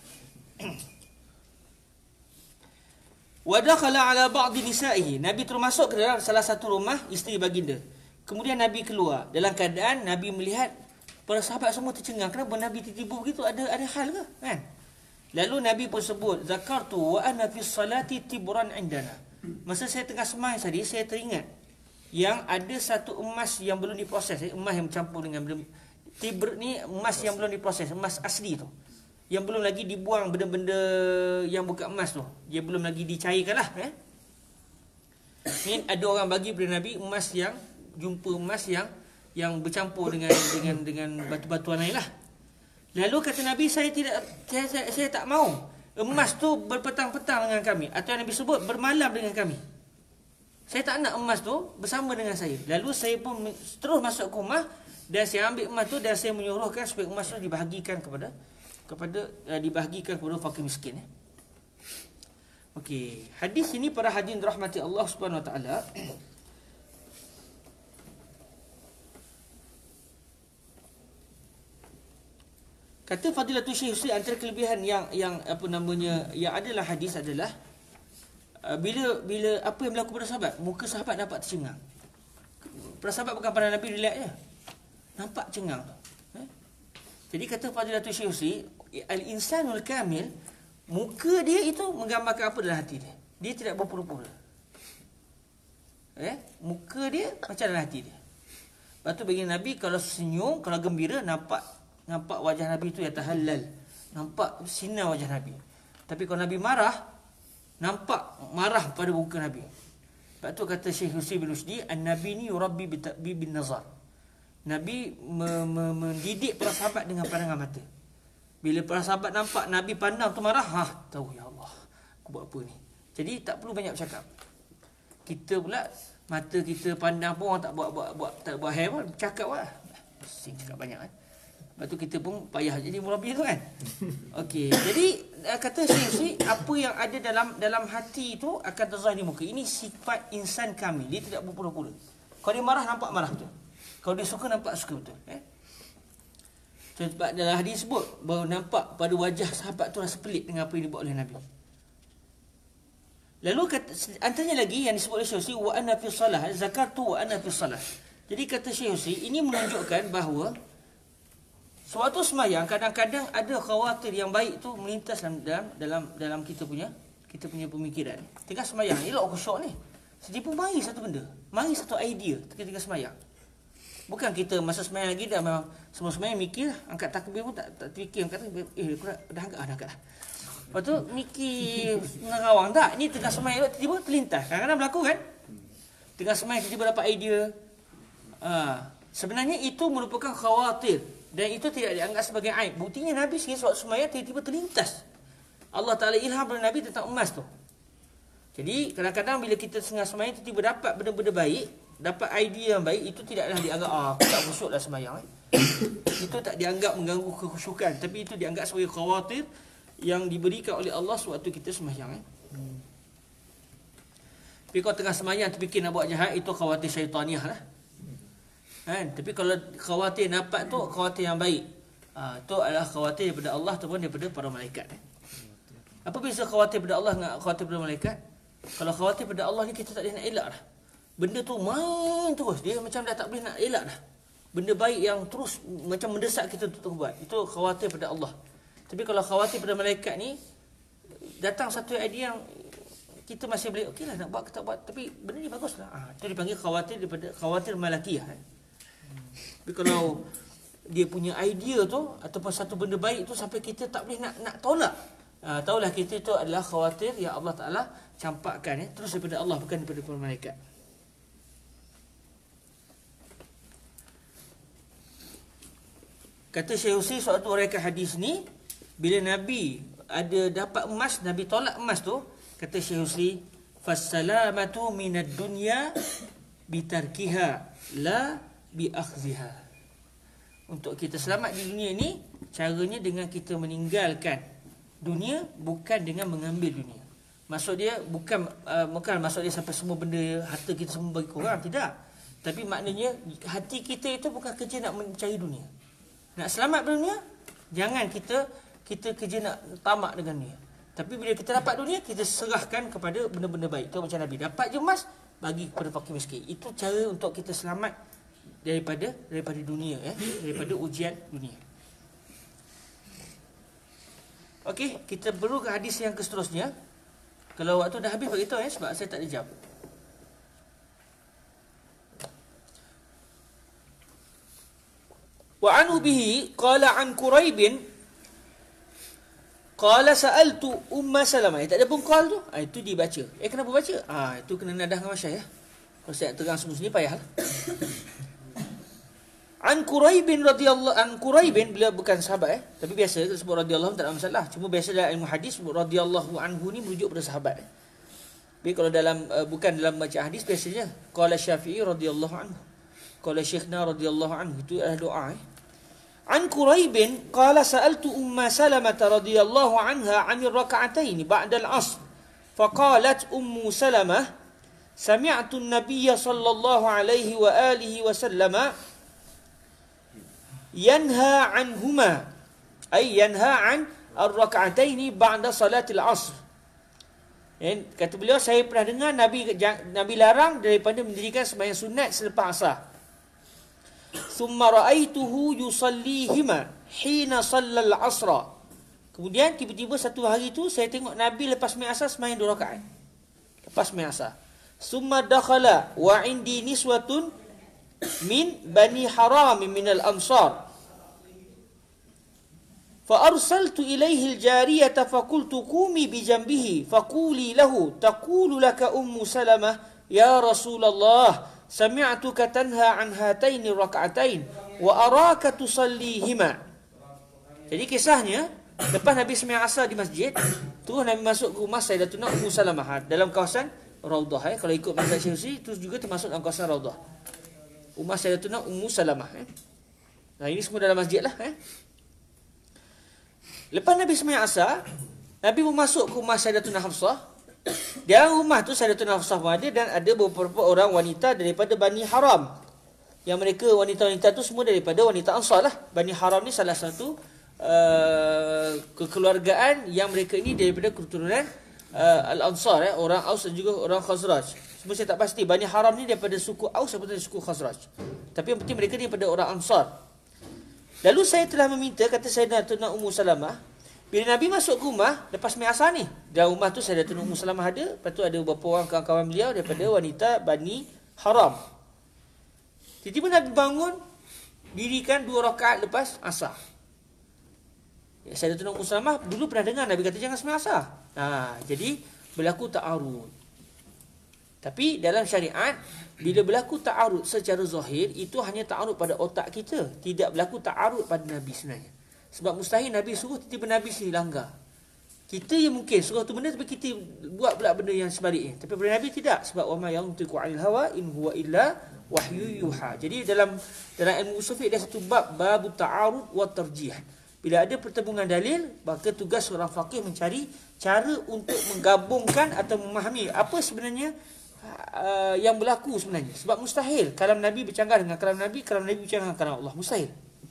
Wa dakhala ala ba'd nisa'ihi. Nabi termasuk ke dalam salah satu rumah isteri baginda. Kemudian Nabi keluar dalam keadaan Nabi melihat para sahabat semua tercengang. Kenapa Nabi tiba-tiba begitu? Ada ada hal ke? Kan? Lalu Nabi pun sebut, zakartu wa ana fi salati tibran indana. Masa saya tengah sembahyang tadi, saya teringat yang ada satu emas yang belum diproses, emas yang bercampur dengan belum tibr ni emas yang belum diproses, emas asli tu. Yang belum lagi dibuang benda-benda yang bukan emas tu. Dia belum lagi dicairkanlah, eh. Ni ada orang bagi kepada Nabi emas yang jumpa emas yang yang bercampur dengan dengan dengan batu-batuan lain lah. Lalu kata Nabi, saya tidak saya, saya, saya tak mau emas tu berpetang-petang dengan kami, atau yang Nabi sebut bermalam dengan kami. Saya tak nak emas tu bersama dengan saya. Lalu saya pun terus masuk ke rumah dan saya ambil emas tu dan saya menyuruhkan supaya emas tu dibahagikan kepada kepada uh, dibahagikan kepada fakir miskin. Eh. Okey, hadis ini para hadirin rahmati Allah Subhanahu Wa Taala. Kata Fadilatul Syekh Husni, antara kelebihan yang yang apa namanya yang adalah hadis adalah uh, bila bila apa yang berlaku pada sahabat, muka sahabat nampak tercengang. Para sahabat bukan pada Nabi relax je. Nampak cengang tu. Eh? Jadi kata Fadilatul Syekh Husni, al-insanul kamil, muka dia itu menggambarkan apa dalam hati dia. Dia tidak berpura-pura. Eh, muka dia macam dalam hati dia. Lepas tu bagi Nabi kalau senyum, kalau gembira, nampak nampak wajah Nabi tu yatahallal. Nampak sinar wajah Nabi. Tapi kalau Nabi marah, nampak marah pada muka Nabi. Lepas tu kata Syekh Husni bin Rushdi, an-nabi ni yurabbi bin nazar. Nabi me- me- mendidik para sahabat dengan pandangan mata. Bila para sahabat nampak Nabi pandang tu marah, ha, tahu ya Allah, aku buat apa ni. Jadi tak perlu banyak bercakap. Kita pula mata kita pandang pun orang tak buat buat buat tak buat hair pun cakap lah. Pusing cakap banyak kan. Lepas tu kita pun payah jadi murabi tu kan. Okey, jadi kata Syekh, apa yang ada dalam dalam hati itu akan terzahir di muka. Ini sifat insan kamil. Dia tidak berpura-pura. Kalau dia marah nampak marah betul. Kalau dia suka nampak suka betul, eh. Sebab dalam hadis sebut bahawa nampak pada wajah sahabat tu rasa pelik dengan apa yang dibuat oleh Nabi. Lalu kata, antaranya lagi yang disebut oleh Syekh Husni, wa ana fi salah, zakartu wa ana fi salah. Jadi kata Syekh Husni, ini menunjukkan bahawa suatu sembahyang kadang-kadang ada khawatir yang baik tu melintas dalam dalam dalam, dalam kita punya kita punya pemikiran. Tengah sembahyang, elok khusyuk ni. Setiap pun mari satu benda, mari satu idea ketika sembahyang. Bukan kita masa sembahyang lagi dah memang semua sembahyang mikir, angkat takbir pun tak tak fikir, angkat takbir, eh aku dah dah angkat dah angkat dah. Lepas tu mikir nerawang tak. Ini tengah sembahyang tiba-tiba terlintas. Kadang-kadang berlaku kan? Tengah sembahyang tiba-tiba dapat idea. Ha, sebenarnya itu merupakan khawatir dan itu tidak dianggap sebagai aib. Buktinya Nabi sendiri waktu sembahyang tiba-tiba terlintas. Allah Taala ilham kepada Nabi tentang emas tu. Jadi kadang-kadang bila kita tengah sembahyang tiba-tiba dapat benda-benda baik, dapat idea yang baik, itu tidaklah dianggap ah aku tak khusyuklah sembahyang. Eh. Itu tak dianggap mengganggu kekhusyukan, tapi itu dianggap sebagai khawatir yang diberikan oleh Allah sewaktu kita sembahyang. Eh. Hmm. Tapi kalau tengah sembahyang terfikir nak buat jahat, itu khawatir syaitaniah lah. Kan? Tapi kalau khawatir dapat tu khawatir yang baik. Ha, itu adalah khawatir daripada Allah ataupun daripada para malaikat. Eh. Apa beza khawatir daripada Allah dengan khawatir daripada malaikat? Kalau khawatir daripada Allah ni kita tak boleh nak elak dah. Benda tu main terus, dia macam dah tak boleh nak elak dah. Benda baik yang terus macam mendesak kita untuk buat. Itu khawatir daripada Allah. Tapi kalau khawatir pada malaikat ni, datang satu idea yang kita masih boleh, okey lah nak buat kita buat, tapi benda ni bagus lah. Ha, itu dipanggil khawatir daripada khawatir malakiyah. Kan? Tapi kalau dia punya idea tu, ataupun satu benda baik tu sampai kita tak boleh nak nak tolak. Ha, tahulah kita itu adalah khawatir yang Allah Ta'ala campakkan. Eh, terus daripada Allah, bukan daripada para malaikat. Kata Syekh Husni suatu rekan hadis ni, bila Nabi ada dapat emas, Nabi tolak emas tu, kata Syekh Husni, fassalamatu minad dunya bitarkiha la biakhziha. Untuk kita selamat di dunia ni, caranya dengan kita meninggalkan dunia, bukan dengan mengambil dunia. Maksud dia bukan uh, bukan maksud dia sampai semua benda harta kita semua bagi korang, tidak. Tapi maknanya hati kita itu bukan kerja nak mencari dunia. Nak selamat dunia, jangan kita kita kerja nak tamak dengan dunia. Tapi bila kita dapat dunia, kita serahkan kepada benda-benda baik. Itu macam Nabi dapat je emas, bagi kepada fakir miskin. Itu cara untuk kita selamat daripada daripada dunia, eh, daripada ujian dunia. Okey, kita perlu ke hadis yang seterusnya. Kalau waktu dah habis beritahu, eh, sebab saya tak ada jam. Wa anhu bihi qala an Quraib qala sa'altu Umma Salamah. Eh, tak ada pun qal tu. Ah, itu dibaca. Eh, kenapa baca? Ah, itu kena nadah dengan masyayikh ya. Kalau saya terang semua sini payahlah. An Quraib radhiyallahu an Quraib, bila bukan sahabat eh, tapi biasa sebut radhiyallahu tak ada masalah. Cuma biasa dalam ilmu hadis sebut radhiyallahu anhu ni merujuk pada sahabat. Eh. Tapi kalau dalam uh, bukan dalam baca hadis biasanya qala Syafi'i radhiyallahu anhu. Qala Syekhna radhiyallahu anhu, itu adalah doa eh. An Quraib qala sa'altu Umma Salamah radhiyallahu anha 'anil rak'atain ba'da al-'asr. Faqalat Ummu Salamah sami'tu an-nabiy sallallahu alaihi wa alihi wa sallama yanha 'anhuma ay yanha an ar-rak'ataini ba'da salatil asr. Dan kata beliau, saya pernah dengar Nabi Nabi larang daripada mendirikan sembahyang sunat selepas asar. Thumma ra'aituhu yusallihima hina sallal asra. Kemudian tiba-tiba satu hari tu saya tengok Nabi lepas sembahyang asar sembahyang dua rakaat. Lepas sembahyang asar. Summa dakhala wa indi niswatun min bani haram min al-ansar. Fa arsaltu ilayhi al-jariyata fa qultu qumi bi janbihi fa quli lahu taqulu laka ummu Salamah ya Rasulullah sami'tuka tanha an hataini rak'atain wa araka tusallihima. Jadi kisahnya, lepas Nabi sembahyang asar di masjid, terus Nabi masuk ke rumah Sayyidatuna Ummu Salamah dalam kawasan Raudhah. Eh. Kalau ikut mazhab Syafi'i, itu juga termasuk dalam kawasan Raudhah. Rumah Sayyidatuna Ummu Salamah. Eh. Nah, ini semua dalam masjid lah. Eh. Lepas Nabi sembahyang asar, Nabi pun masuk ke rumah Sayyidatuna Hafsah. Di dalam rumah tu Sayyidatuna Hafsah pun ada, dan ada beberapa orang wanita daripada Bani Haram. Yang mereka wanita-wanita tu semua daripada wanita Ansar lah. Bani Haram ni salah satu Uh, kekeluargaan yang mereka ini daripada keturunan uh, Al-Ansar, eh, orang Aus dan juga orang Khazraj. Semua saya tak pasti Bani Haram ni daripada suku Aus atau daripada suku Khazraj. Tapi yang penting mereka ni daripada orang Ansar. Lalu saya telah meminta, kata Sayyidatuna Ummu Salamah, bila Nabi masuk ke rumah lepas sembahyang asar ni, dalam rumah tu Sayyidatuna Ummu Salamah ada, lepas tu ada beberapa orang kawan-kawan beliau daripada wanita Bani Haram. Tiba-tiba Nabi bangun, dirikan dua rakaat lepas asar. Ya, Sayyidatuna Ummu Salamah dulu pernah dengar Nabi kata jangan sembahyang asar. Ha, jadi berlaku ta'arud. Tapi dalam syariat, bila berlaku ta'arud secara zahir, itu hanya ta'arud pada otak kita, tidak berlaku ta'arud pada Nabi sebenarnya. Sebab mustahil Nabi suruh tiba-tiba Nabi sendiri langgar. Kita yang mungkin suruh tu benda, tapi kita buat pula benda yang sebaliknya. Tapi pada Nabi tidak, sebab wa ma yantiqu 'anil hawa in huwa illa wahyu yuha. Jadi dalam dalam ilmu usul fiqh ada satu bab, bab ta'arud wa tarjih. Bila ada pertembungan dalil, maka tugas seorang faqih mencari cara untuk menggabungkan atau memahami apa sebenarnya uh, yang berlaku sebenarnya. Sebab mustahil kalam Nabi bercanggah dengan kalam Nabi, kalam Nabi bercanggah dengan kalam Allah. Mustahil.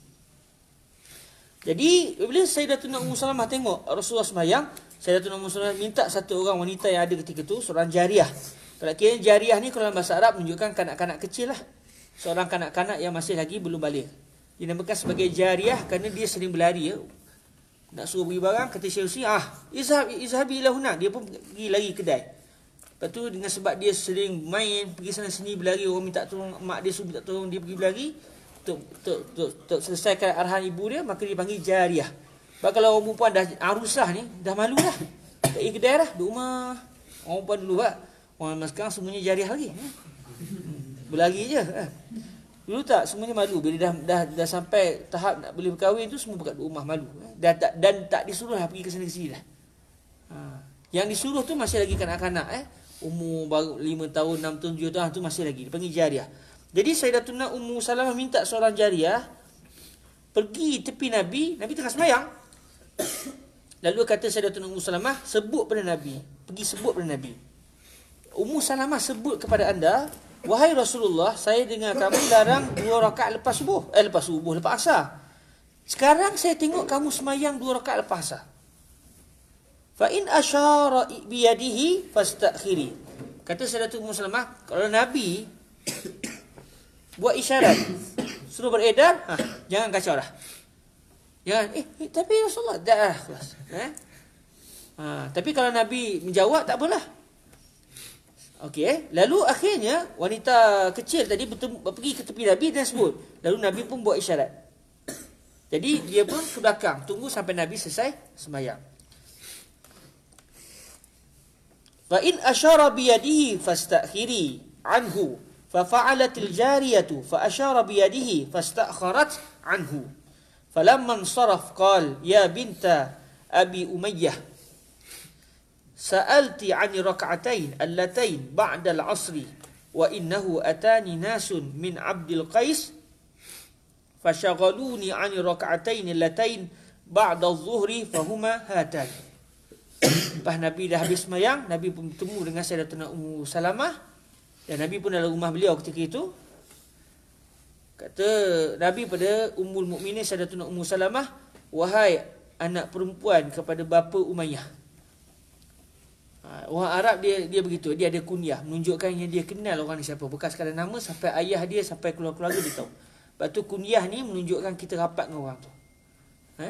Jadi, bila Sayyidatuna Ummu Salamah tengok Rasulullah sembahyang, Sayyidatuna Ummu Salamah minta satu orang wanita yang ada ketika itu, seorang jariah. Kalau kira jariah ni kalau dalam bahasa Arab menunjukkan kanak-kanak kecil lah. Seorang kanak-kanak yang masih lagi belum balik. Dinamakan sebagai jariah kerana dia sering berlari, ya. Nak suruh beli barang, kata Syekh, ah, izhab izhabi ila huna, dia pun pergi lari kedai. Lepas tu dengan sebab dia sering main, pergi sana sini berlari, orang minta tolong, mak dia suruh minta tolong, dia pergi berlari untuk untuk untuk, untuk selesaikan arahan ibu dia, maka dia panggil jariah. Sebab kalau orang perempuan dah arusah ni, dah malu lah. Tak pergi kedai dah, duduk rumah. Orang perempuan dulu lah. Orang sekarang semuanya jariah lagi. Berlari je. Dulu tak, semuanya malu. Bila dah dah, dah sampai tahap nak boleh berkahwin tu, semua dekat rumah malu. Dan tak, dan tak disuruh lah pergi ke sana ke sini dah. Ha. Yang disuruh tu masih lagi kanak-kanak. Eh. Umur baru lima tahun, enam tahun, tujuh tahun tu masih lagi. Dia panggil jariah. Jadi Sayyidatuna Ummu Salamah minta seorang jariah pergi tepi Nabi. Nabi tengah sembahyang. Lalu kata Sayyidatuna Ummu Salamah, sebut pada Nabi. Pergi sebut pada Nabi. Ummu Salamah sebut kepada anda, wahai Rasulullah, saya dengar kamu larang dua rakaat lepas subuh. Eh, lepas subuh, lepas asar. Sekarang saya tengok kamu semayang dua rakaat lepas asar. Fa in asyara biyadihi fastakhiri. Kata Sayyidatuna Ummu Salamah, kalau Nabi buat isyarat, suruh beredar, ha, jangan kacau dah. Jangan, eh, eh tapi Rasulullah, dah lah, kelas. Eh? Ha, tapi kalau Nabi menjawab, tak apalah. Okey, eh? Lalu akhirnya wanita kecil tadi bertemu, pergi ke tepi Nabi dan sebut. Lalu Nabi pun buat isyarat. Jadi dia pun ke belakang, tunggu sampai Nabi selesai sembahyang. Fa in asyara bi yadihi fastakhiri anhu fa fa'alatil jariyatu fa asyara bi yadihi fastakharat anhu. Falamma saraf qala ya binta Abi Umayyah sa'alti 'ani rak'atain allatain ba'da al-'asri wa innahu atani nasun min 'Abdil Qais fashaghaluni 'ani rak'atain allatain ba'da adh-dhuhri fahuma hatan. Lepas Nabi dah habis sembahyang, Nabi pun bertemu dengan Sayyidatuna Ummu Salamah, dan Nabi pun dalam rumah beliau ketika itu. Kata Nabi pada Ummul Mukminin Sayyidatuna Ummu Salamah, wahai anak perempuan kepada bapa Umayyah. Ha, orang Arab dia dia begitu, dia ada kunyah, menunjukkan yang dia kenal orang ni siapa, bukan sekadar nama, sampai ayah dia, sampai keluarga-keluarga dia tahu. Lepas tu kunyah ni menunjukkan kita rapat dengan orang tu. Ha?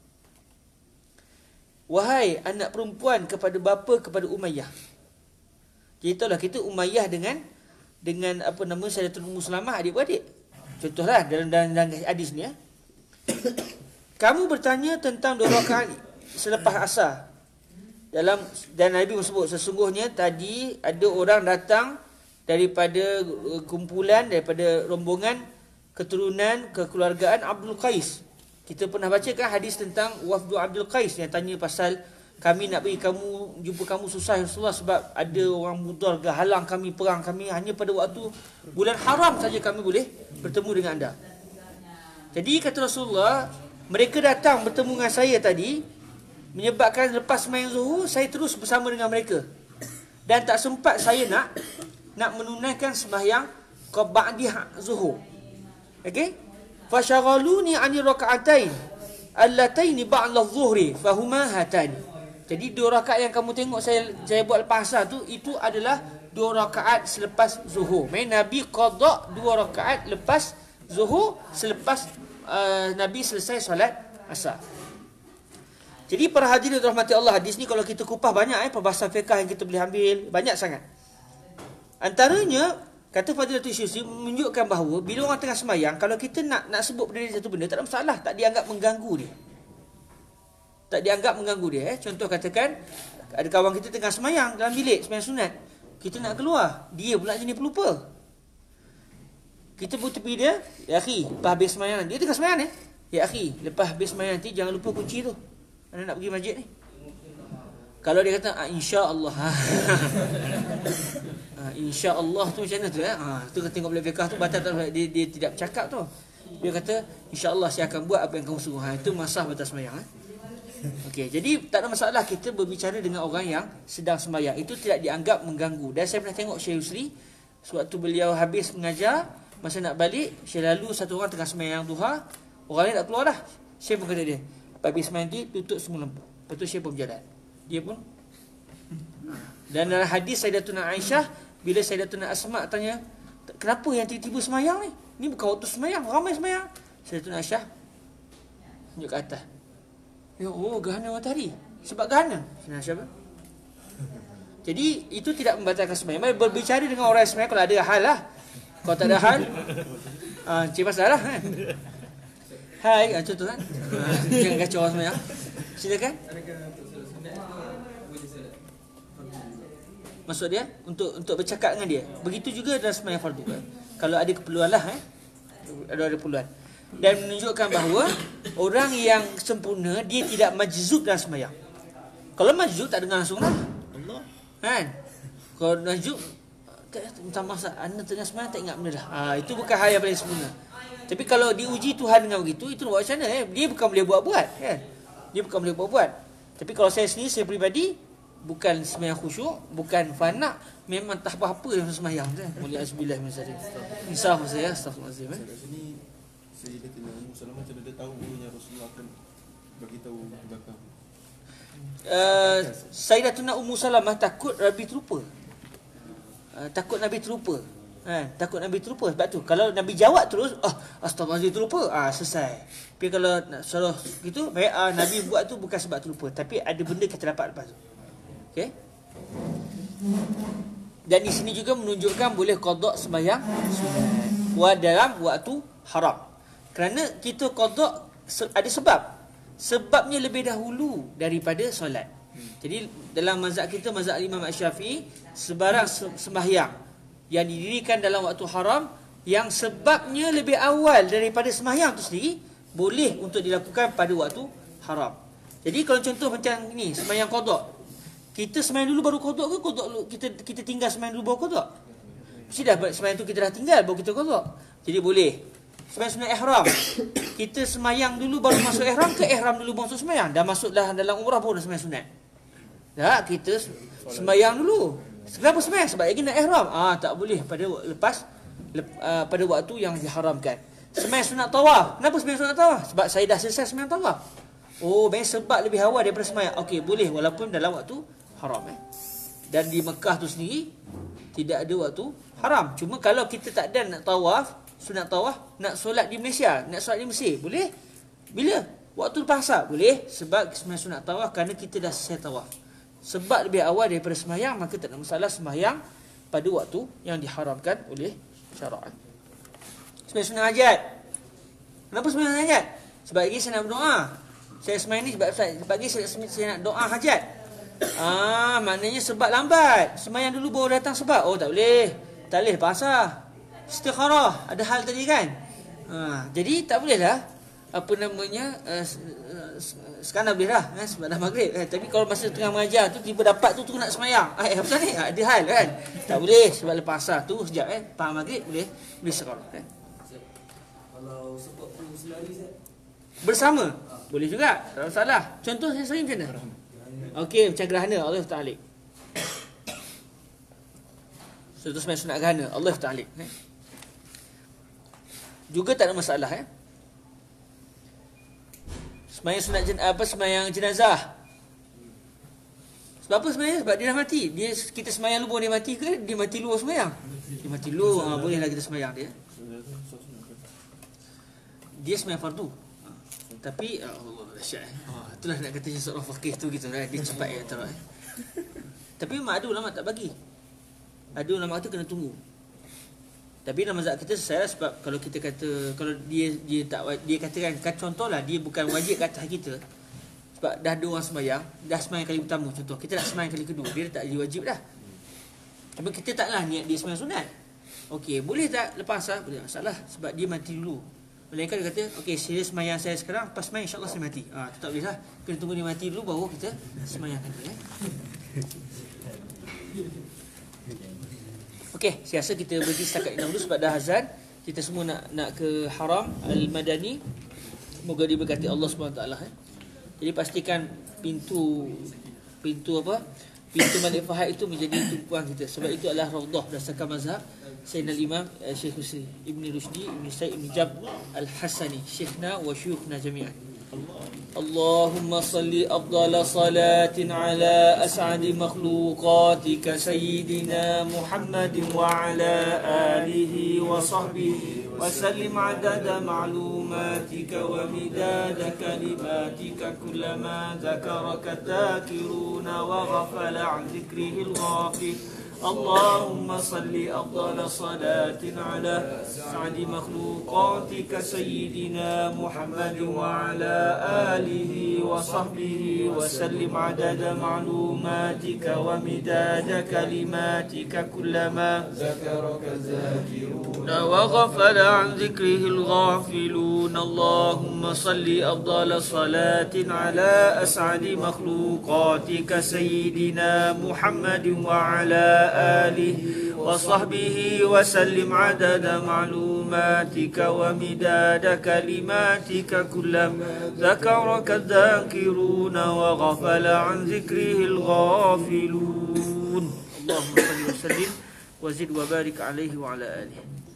Wahai anak perempuan kepada bapa kepada Umayyah. Jadi tahulah kita Umayyah dengan dengan apa nama Sayyidatul Ummu Salamah, adik-beradik. Contohlah dalam dalam, dalam hadis ni ya. Kamu bertanya tentang dua rakaat selepas asar. Dalam dan Nabi sebut sesungguhnya tadi ada orang datang daripada kumpulan, daripada rombongan keturunan kekeluargaan Abdul Qais. Kita pernah baca kan hadis tentang wafdu Abdul Qais yang tanya pasal kami nak bagi kamu, jumpa kamu susah ya Rasulullah sebab ada orang Mudar halang kami, perang kami, hanya pada waktu bulan haram saja kami boleh bertemu dengan anda. Jadi kata Rasulullah, mereka datang bertemu dengan saya tadi, menyebabkan lepas sembahyang zuhur saya terus bersama dengan mereka dan tak sempat saya nak nak menunaikan sembahyang ba'di zuhur. Okey? Fashagaluni 'ani raka'atain allataini ba'da adh-dhuhri fahuma hatani. Jadi dua rakaat yang kamu tengok saya saya buat lepas asar tu, itu adalah dua rakaat selepas zuhur. Main Nabi qada dua rakaat lepas zuhur selepas uh, Nabi selesai solat asar. Jadi para hadirin rahmati Allah, hadis ni kalau kita kupas banyak eh perbahasan fiqh yang kita boleh ambil, banyak sangat. Antaranya kata Fadilatul Syusi menunjukkan bahawa bila orang tengah sembahyang, kalau kita nak nak sebut benda satu benda tak ada masalah, tak dianggap mengganggu dia. Tak dianggap mengganggu dia eh. Contoh katakan ada kawan kita tengah sembahyang dalam bilik sembahyang sunat. Kita nak keluar, dia pula jenis pelupa. Kita pun tepi dia, ya akhi, lepas habis sembahyang, dia tengah sembahyang eh. Ya akhi, lepas habis sembahyang nanti jangan lupa kunci tu. Anda nak pergi masjid ni. Kalau dia kata ah, insya-Allah. ah, insya-Allah tu macam mana tu eh? Ah, tu kita tengok dalam fiqh tu batal tak, dia, dia tidak bercakap tu. Dia kata insya-Allah saya akan buat apa yang kamu suruh. Ha, itu masalah batas sembahyang eh. Okey, jadi tak ada masalah kita berbicara dengan orang yang sedang sembahyang. Itu tidak dianggap mengganggu. Dan saya pernah tengok Syekh Yusri sewaktu beliau habis mengajar, masa nak balik, Syekh lalu satu orang tengah sembahyang duha, orang lain nak keluar dah. Syekh pun kata dia, habis sembahyang tu tutup semua lampu. Lepas tu Syekh pun berjalan. Dia pun. Dan dalam hadis Sayyidatuna Aisyah, bila Sayyidatuna Asma tanya, kenapa yang tiba-tiba sembahyang ni? Ni bukan waktu sembahyang, ramai sembahyang. Sayyidatuna Aisyah tunjuk ke atas. Ya, oh, gerhana matahari. Sebab gerhana. Nah, siapa? Jadi, itu tidak membatalkan sembahyang. Berbicara dengan orang sembahyang kalau ada hal lah. Kalau tak ada hal, uh, cik pasal lah kan. Hai, uh, contoh kan. Uh, jangan kacau orang sembahyang. Silakan. Maksud dia, untuk untuk bercakap dengan dia. Begitu juga dalam sembahyang fardu kan. Kalau ada keperluan lah eh. Ada ada keperluan. Dan menunjukkan bahawa orang yang sempurna dia tidak majzub dalam sembahyang. Kalau majzub tak dengar langsung lah. Allah. Kan? Kalau majzub tak masa anda tengah sembahyang tak ingat benda dah. Ha, itu bukan hal yang paling sempurna. Tapi kalau diuji Tuhan dengan begitu, itu buat macam mana eh? Dia bukan boleh buat-buat kan? Dia bukan boleh buat-buat. Tapi kalau saya sendiri, saya peribadi bukan sembahyang khusyuk, bukan fana, memang tak apa-apa dalam sembahyang tu. Mulia asbillah min syarri. Insaf saya, astagfirullahalazim. Sayyidatina Ummu Salamah macam dia tahu yang Rasulullah akan bagi tahu belakang. Uh, Sayyidatuna Ummu Salamah takut Nabi terlupa. Uh, takut Nabi terlupa. Ha, takut Nabi terlupa. Sebab tu kalau Nabi jawab terus, ah, astagfirullahalazim terlupa, ah selesai. Tapi kalau suruh gitu, baik ah, Nabi buat tu bukan sebab terlupa, tapi ada benda kita dapat lepas tu. Okey? Dan di sini juga menunjukkan boleh qada sembahyang sunat wa dalam waktu haram. Kerana kita qada ada sebab. Sebabnya lebih dahulu daripada solat. Jadi dalam mazhab kita, mazhab Imam Syafi'i, sebarang sembahyang yang didirikan dalam waktu haram yang sebabnya lebih awal daripada sembahyang tu sendiri, boleh untuk dilakukan pada waktu haram. Jadi kalau contoh macam ni, sembahyang qada. Kita sembahyang dulu baru qada ke qada kita kita tinggal sembahyang dulu baru qada? Mesti dah sembahyang tu kita dah tinggal baru kita qada. Jadi boleh. Sembahyang sunat ihram. Kita sembahyang dulu baru masuk ihram ke ihram dulu baru masuk sembahyang? Dah masuk dah dalam umrah baru dah sembahyang sunat. Dah kita sembahyang dulu. Kenapa sembahyang? Sebab lagi nak ihram. Ah tak boleh pada lepas lep, uh, pada waktu yang diharamkan. Sembahyang sunat tawaf. Kenapa sembahyang sunat tawaf? Sebab saya dah selesai sembahyang tawaf. Oh, memang sebab lebih awal daripada sembahyang. Okey, boleh walaupun dalam waktu haram eh. Dan di Mekah tu sendiri tidak ada waktu haram. Cuma kalau kita tak ada nak tawaf, sunat tawaf, nak solat di Malaysia, nak solat di Mesir, boleh? Bila? Waktu lepas asar, boleh? Sebab sembahyang sunat tawaf kerana kita dah selesai tawaf. Sebab lebih awal daripada sembahyang, maka tak ada masalah sembahyang pada waktu yang diharamkan oleh syarak. Sembahyang sunat hajat. Kenapa sembahyang hajat? Sebab lagi saya nak berdoa. Saya sembahyang ni sebab pagi saya, saya nak doa hajat. Ah, maknanya sebab lambat. Sembahyang dulu baru datang sebab. Oh, tak boleh. Tak boleh pasal. Istikharah. Ada hal tadi kan? Ha, jadi tak boleh lah. Apa namanya? Uh, sekarang dah boleh lah. Eh, sebab dah maghrib. Eh, tapi kalau masa tengah mengajar tu, tiba dapat tu, tu nak sembahyang. Eh, apa ni? Ada hal kan? Tak boleh. Sebab lepas asar tu, sekejap eh. Faham maghrib, boleh. Boleh istikharah. Eh. Kalau sebab perlu selari saya. Bersama. Boleh juga. Tak masalah. Contoh saya sering macam mana? Okey, macam gerhana Allah Ta'ala. Contoh sembahyang sunat gerhana Allah Ta'ala. Eh. Juga tak ada masalah eh. Sembahyang sunat jen, apa sembahyang jenazah. Sebab apa sembahyang? Sebab dia dah mati. Dia kita sembahyang luar dia mati ke dia mati luar sembahyang? Dia mati luar, ha, bolehlah kita sembahyang dia. Dia sembahyang fardu. Tapi Allah dahsyat eh. Oh, itulah nak kata seorang faqih tu gitu kan. Dia cepat ya terus eh. Tapi memang ada ulama tak bagi. Ada ulama kata kena tunggu. Tapi dalam mazhab kita saya sebab kalau kita kata kalau dia dia tak dia katakan kan contohlah dia bukan wajib kat atas kita. Sebab dah ada orang sembahyang, dah sembahyang kali pertama contoh. Kita nak sembahyang kali kedua, dia tak jadi wajib dah. Tapi kita taklah niat dia sembahyang sunat. Okey, boleh tak lepas asar? Boleh, masalah sebab dia mati dulu. Melainkan dia kata, okey, saya sembahyang saya sekarang, pas sembahyang insya-Allah saya mati. Ah, ha, tu tak boleh lah. Kena tunggu dia mati dulu baru kita sembahyangkan dia eh. Okey, saya rasa kita berhenti setakat ini dulu sebab dah azan. Kita semua nak nak ke Haram Al-Madani. Semoga diberkati Allah Subhanahu Wa Taala eh. Jadi pastikan pintu pintu apa? Pintu Malik Fahad itu menjadi tumpuan kita. Sebab itu adalah raudhah berdasarkan mazhab Sayyidina Imam Syekh Husni Ibn Rushdi Ibn Sayyid Ibn Jab Al-Hasani Syekhna wa syuyukhna jami'an. اللهم صل أفضل صلاة على أسعد مخلوقاتك سيدنا محمد وعلى آله وصحبه وسلم عدد معلوماتك ومداد كلماتك كلما ذكرك الذاكرون وغفل عن ذكره الغافل. اللهم صل أفضل صلاة على سعد مخلوقاتك سيدنا محمد وعلى آله وصحبه وسلم عدد معلوماتك ومداد كلماتك كلما ذكرك الذاكرون وغفل عن ذكره الغافلون. اللهم صل أفضل صلاة على أسعد مخلوقاتك سيدنا محمد وعلى آله وصحبه وسلم عدد معلوماتك ومداد كلماتك كلما ذكرك الذاكرون وغفل عن ذكره الغافلون. اللهم صل وسلم وزد وبارك عليه وعلى آله.